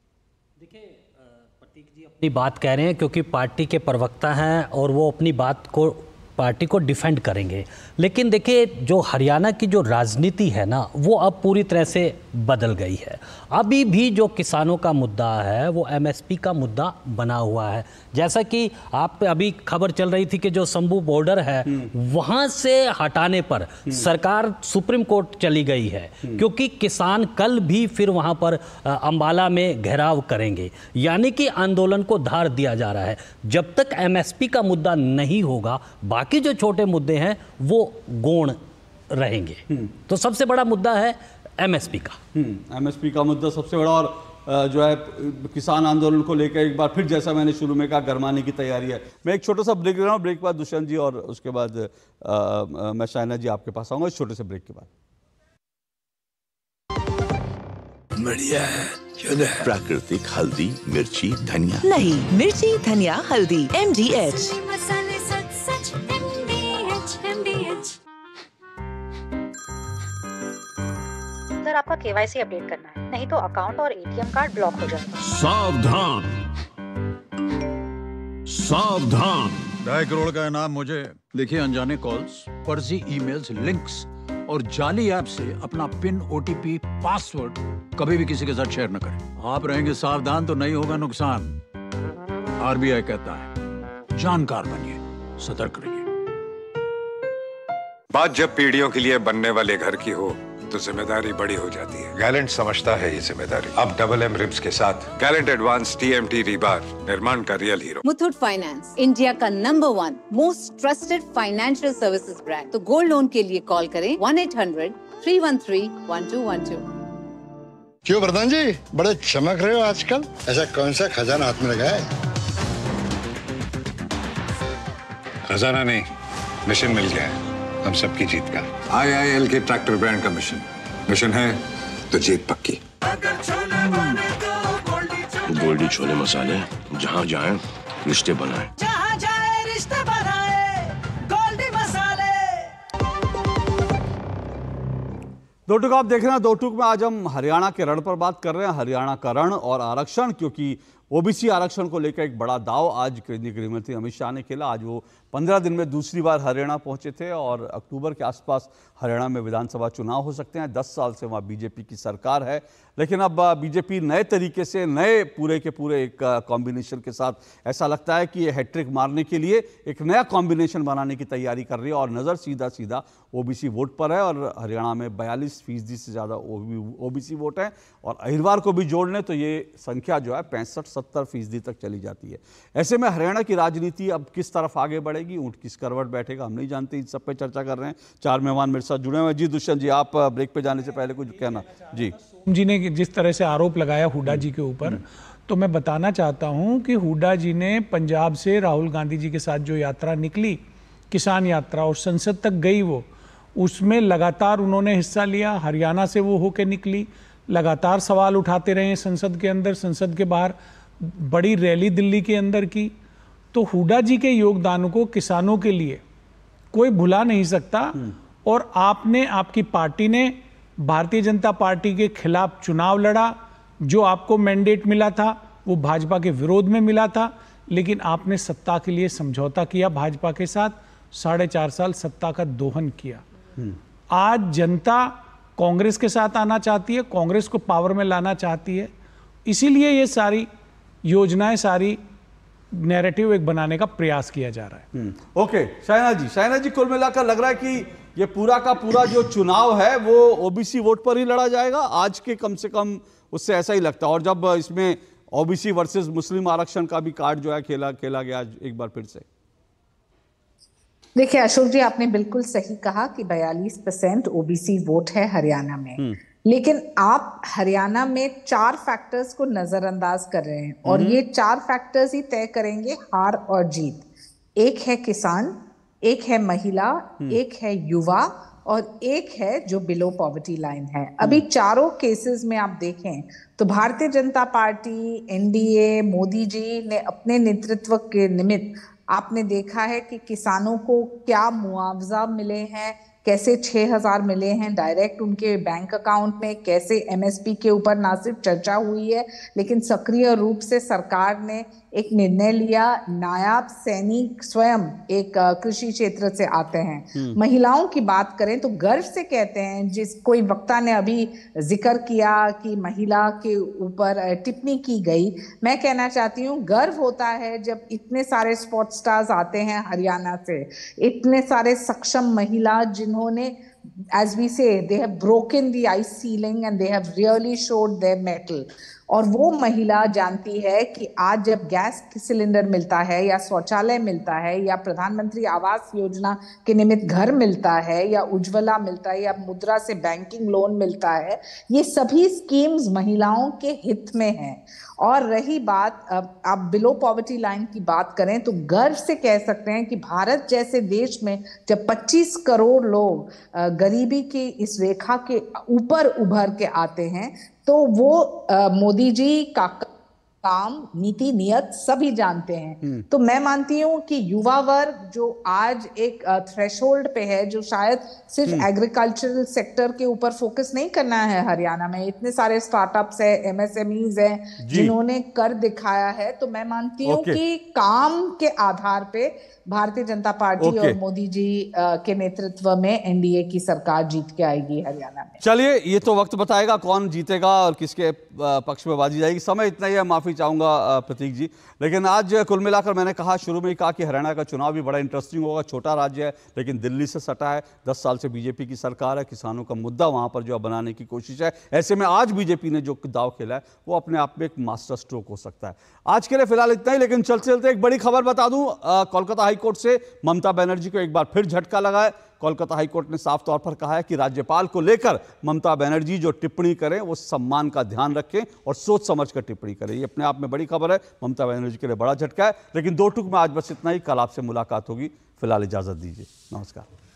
अपनी बात कह रहे हैं क्योंकि पार्टी के प्रवक्ता हैं और वो अपनी बात को पार्टी को डिफेंड करेंगे। लेकिन देखिए जो हरियाणा की जो राजनीति है ना वो अब पूरी तरह से बदल गई है। अभी भी जो किसानों का मुद्दा है वो एमएसपी का मुद्दा बना हुआ है। जैसा कि आप अभी खबर चल रही थी कि जो शंभू बॉर्डर है वहाँ से हटाने पर सरकार सुप्रीम कोर्ट चली गई है क्योंकि किसान कल भी फिर वहाँ पर अंबाला में घेराव करेंगे, यानी कि आंदोलन को धार दिया जा रहा है। जब तक एमएसपी का मुद्दा नहीं होगा बाकी जो छोटे मुद्दे हैं वो गौण रहेंगे। तो सबसे बड़ा मुद्दा है एमएसपी का। एमएसपी का मुद्दा सबसे बड़ा, और जो है किसान आंदोलन को लेकर एक बार फिर जैसा मैंने शुरू में कहा गरमाने की तैयारी है। मैं एक छोटा सा ब्रेक ले रहा हूँ, ब्रेक के बाद दुष्यंत जी और उसके बाद आ, आ, मैं शाइना जी आपके पास आऊंगा इस छोटे से ब्रेक के बाद। बढ़िया है, प्राकृतिक हल्दी मिर्ची धनिया नहीं, मिर्ची धनिया हल्दी एम डी एच। सर आपका केवाईसी अपडेट करना है, नहीं तो अकाउंट और एटीएम कार्ड ब्लॉक हो जाएगा। सावधान सावधान, ढाई करोड़ का इनाम मुझे। देखिए अनजाने कॉल्स, फर्जी ईमेल्स, लिंक्स और जाली ऐप से अपना पिन, ओटीपी, पासवर्ड कभी भी किसी के साथ शेयर न करें। आप रहेंगे सावधान तो नहीं होगा नुकसान। आरबीआई कहता है जानकार बनिए, सतर्क रहिए। बात जब पीढ़ियों के लिए बनने वाले घर की हो तो जिम्मेदारी बड़ी हो जाती है। गैलेंट समझता है ये जिम्मेदारी। अब डबल एम रिब्स के साथ गैलेंट एडवांस टीएमटी रीबार, निर्माण का real hero. Muthoot Finance, India का number one most trusted financial services brand. तो गोल्ड लोन के लिए कॉल करें one eight hundred three one three one two one two. क्यों प्रधान जी बड़े चमक रहे हो आजकल, ऐसा कौन सा खजाना हाथ में लगा है? खजाना नहीं, मिशन मिल गया है हम सबकी जीत का। आई आई एल के ट्रैक्टर ब्रांड का मिशन मिशन है तो जीत पक्की। गोल्डी छोले मसाले, जहाँ जाए रिश्ते बनाए, जहाँ जाए रिश्ते बनाए, गोल्डी मसाले। दो टूक आप देख रहे हैं, दो टूक में आज हम हरियाणा के रण पर बात कर रहे हैं। हरियाणा का रण और आरक्षण, क्योंकि ओबीसी आरक्षण को लेकर एक बड़ा दाव आज केंद्रीय गृह मंत्री अमित शाह ने खेला। आज वो पंद्रह दिन में दूसरी बार हरियाणा पहुंचे थे और अक्टूबर के आसपास हरियाणा में विधानसभा चुनाव हो सकते हैं। दस साल से वहाँ बीजेपी की सरकार है, लेकिन अब बीजेपी नए तरीके से, नए पूरे के पूरे एक कॉम्बिनेशन के साथ ऐसा लगता है कि ये हैट्रिक मारने के लिए एक नया कॉम्बिनेशन बनाने की तैयारी कर रही है और नज़र सीधा सीधा ओबीसी वोट पर है। और हरियाणा में बयालीस फीसदी से ज़्यादा ओबीसी वोट है और अहिरवार को भी जोड़ लें तो ये संख्या जो है पैंसठ सत्तर फीसदी तक चली जाती है। ऐसे में हरियाणा की राजनीति अब किस तरफ आगे बढ़ेगी, ऊंट किस करवट बैठेगा, हम नहीं जानते। इस सब पे चर्चा कर रहे हैं, चार मेहमान मेरे साथ जुड़े हुए हैं। जी दुष्यंत जी, आप ब्रेक पे जाने से पहले कुछ कहना। जी जी ने जिस तरह से आरोप लगाया हुड्डा जी के ऊपर, तो मैं बताना चाहता हूं कि हुड्डा जी ने पंजाब से राहुल गांधी जी के साथ जो यात्रा निकली, किसान यात्रा, और संसद तक गई, वो उसमें लगातार उन्होंने हिस्सा लिया। हरियाणा से वो होके निकली, लगातार सवाल उठाते रहे संसद के अंदर, संसद के बाहर, बड़ी रैली दिल्ली के अंदर की। तो हुड्डा जी के योगदान को किसानों के लिए कोई भुला नहीं सकता। और आपने, आपकी पार्टी ने भारतीय जनता पार्टी के खिलाफ चुनाव लड़ा, जो आपको मैंडेट मिला था वो भाजपा के विरोध में मिला था, लेकिन आपने सत्ता के लिए समझौता किया भाजपा के साथ, साढ़े चार साल सत्ता का दोहन किया। आज जनता कांग्रेस के साथ आना चाहती है, कांग्रेस को पावर में लाना चाहती है, इसीलिए ये सारी योजनाएं, सारी नैरेटिव एक बनाने का प्रयास किया जा रहा है। ओके शाइना जी, शाइना जी, कुल मिलाकर लग रहा है कि ये पूरा का पूरा जो चुनाव है वो ओबीसी वोट पर ही लड़ा जाएगा आज के, कम से कम उससे ऐसा ही लगता है। और जब इसमें ओबीसी वर्सेस मुस्लिम आरक्षण का भी कार्ड जो है खेला खेला गया एक बार फिर से। देखिए अशोक जी, आपने बिल्कुल सही कहा कि बयालीस परसेंट ओबीसी वोट है हरियाणा में, लेकिन आप हरियाणा में चार फैक्टर्स को नजरअंदाज कर रहे हैं और ये चार फैक्टर्स ही तय करेंगे हार और जीत। एक है किसान, एक है महिला, एक है युवा और एक है जो बिलो पॉवर्टी लाइन है। अभी चारों केसेस में आप देखें तो भारतीय जनता पार्टी, एनडीए, मोदी जी ने अपने नेतृत्व के निमित्त आपने देखा है कि किसानों को क्या मुआवजा मिले हैं, कैसे छह हजार मिले हैं डायरेक्ट उनके बैंक अकाउंट में, कैसे एमएसपी के ऊपर ना सिर्फ चर्चा हुई है लेकिन सक्रिय रूप से सरकार ने एक निर्णय लिया। नायब सैनिक स्वयं एक कृषि क्षेत्र से आते हैं। महिलाओं की बात करें तो गर्व से कहते हैं, जिस कोई वक्ता ने अभी जिक्र किया कि महिला के ऊपर टिप्पणी की गई, मैं कहना चाहती हूँ गर्व होता है जब इतने सारे स्पोर्ट्स स्टार्स आते हैं हरियाणा से, इतने सारे सक्षम महिला जिन्होंने as we say they have broken the ice ceiling and they have really showed their mettle। और वो महिला जानती है कि आज जब गैस सिलेंडर मिलता है या शौचालय मिलता है या प्रधानमंत्री आवास योजना के निमित्त घर मिलता है या उज्ज्वला मिलता है या मुद्रा से बैंकिंग लोन मिलता है, ये सभी स्कीम्स महिलाओं के हित में हैं। और रही बात आप बिलो पॉवर्टी लाइन की बात करें तो गर्व से कह सकते हैं कि भारत जैसे देश में जब पच्चीस करोड़ लोग गरीबी की इस रेखा के ऊपर उभर के आते हैं तो वो मोदी जी का काम, नीति, नियत सभी जानते हैं। तो मैं मानती हूँ कि युवा वर्ग जो आज एक थ्रेशोल्ड पे है, जो शायद सिर्फ एग्रीकल्चरल सेक्टर के ऊपर फोकस नहीं करना है, हरियाणा में इतने सारे स्टार्टअप्स है, एमएसएमईज हैं जिन्होंने कर दिखाया है, तो मैं मानती हूँ कि काम के आधार पे भारतीय जनता पार्टी और मोदी जी के नेतृत्व में एनडीए की सरकार जीत के आएगी हरियाणा में। चलिए, ये तो वक्त बताएगा कौन जीतेगा और किसके पक्ष में बाजी जाएगी। समय इतना ही है, माफी चाहूंगा प्रतीक जी, लेकिन आज कुल मिलाकर मैंने कहा शुरू में ही कहा कि हरियाणा का चुनाव भी बड़ा इंटरेस्टिंग होगा। छोटा राज्य है लेकिन दिल्ली से सटा है, दस साल से बीजेपी की सरकार है, किसानों का मुद्दा वहां पर जो बनाने की कोशिश है। ऐसे में आज बीजेपी ने जो दाव खेला है वो अपने आप में एक मास्टर स्ट्रोक हो सकता है। आज के लिए फिलहाल इतना ही, लेकिन चलते चलते एक बड़ी खबर बता दूं, कोलकाता हाईकोर्ट से ममता बनर्जी को एक बार फिर झटका लगा है। कोलकाता हाईकोर्ट ने साफ तौर पर कहा है कि राज्यपाल को लेकर ममता बनर्जी जो टिप्पणी करें वो सम्मान का ध्यान रखें और सोच समझ कर टिप्पणी करें। ये अपने आप में बड़ी खबर है, ममता बनर्जी के लिए बड़ा झटका है। लेकिन दो टूक में आज बस इतना ही, कल आपसे मुलाकात होगी। फिलहाल इजाजत दीजिए, नमस्कार।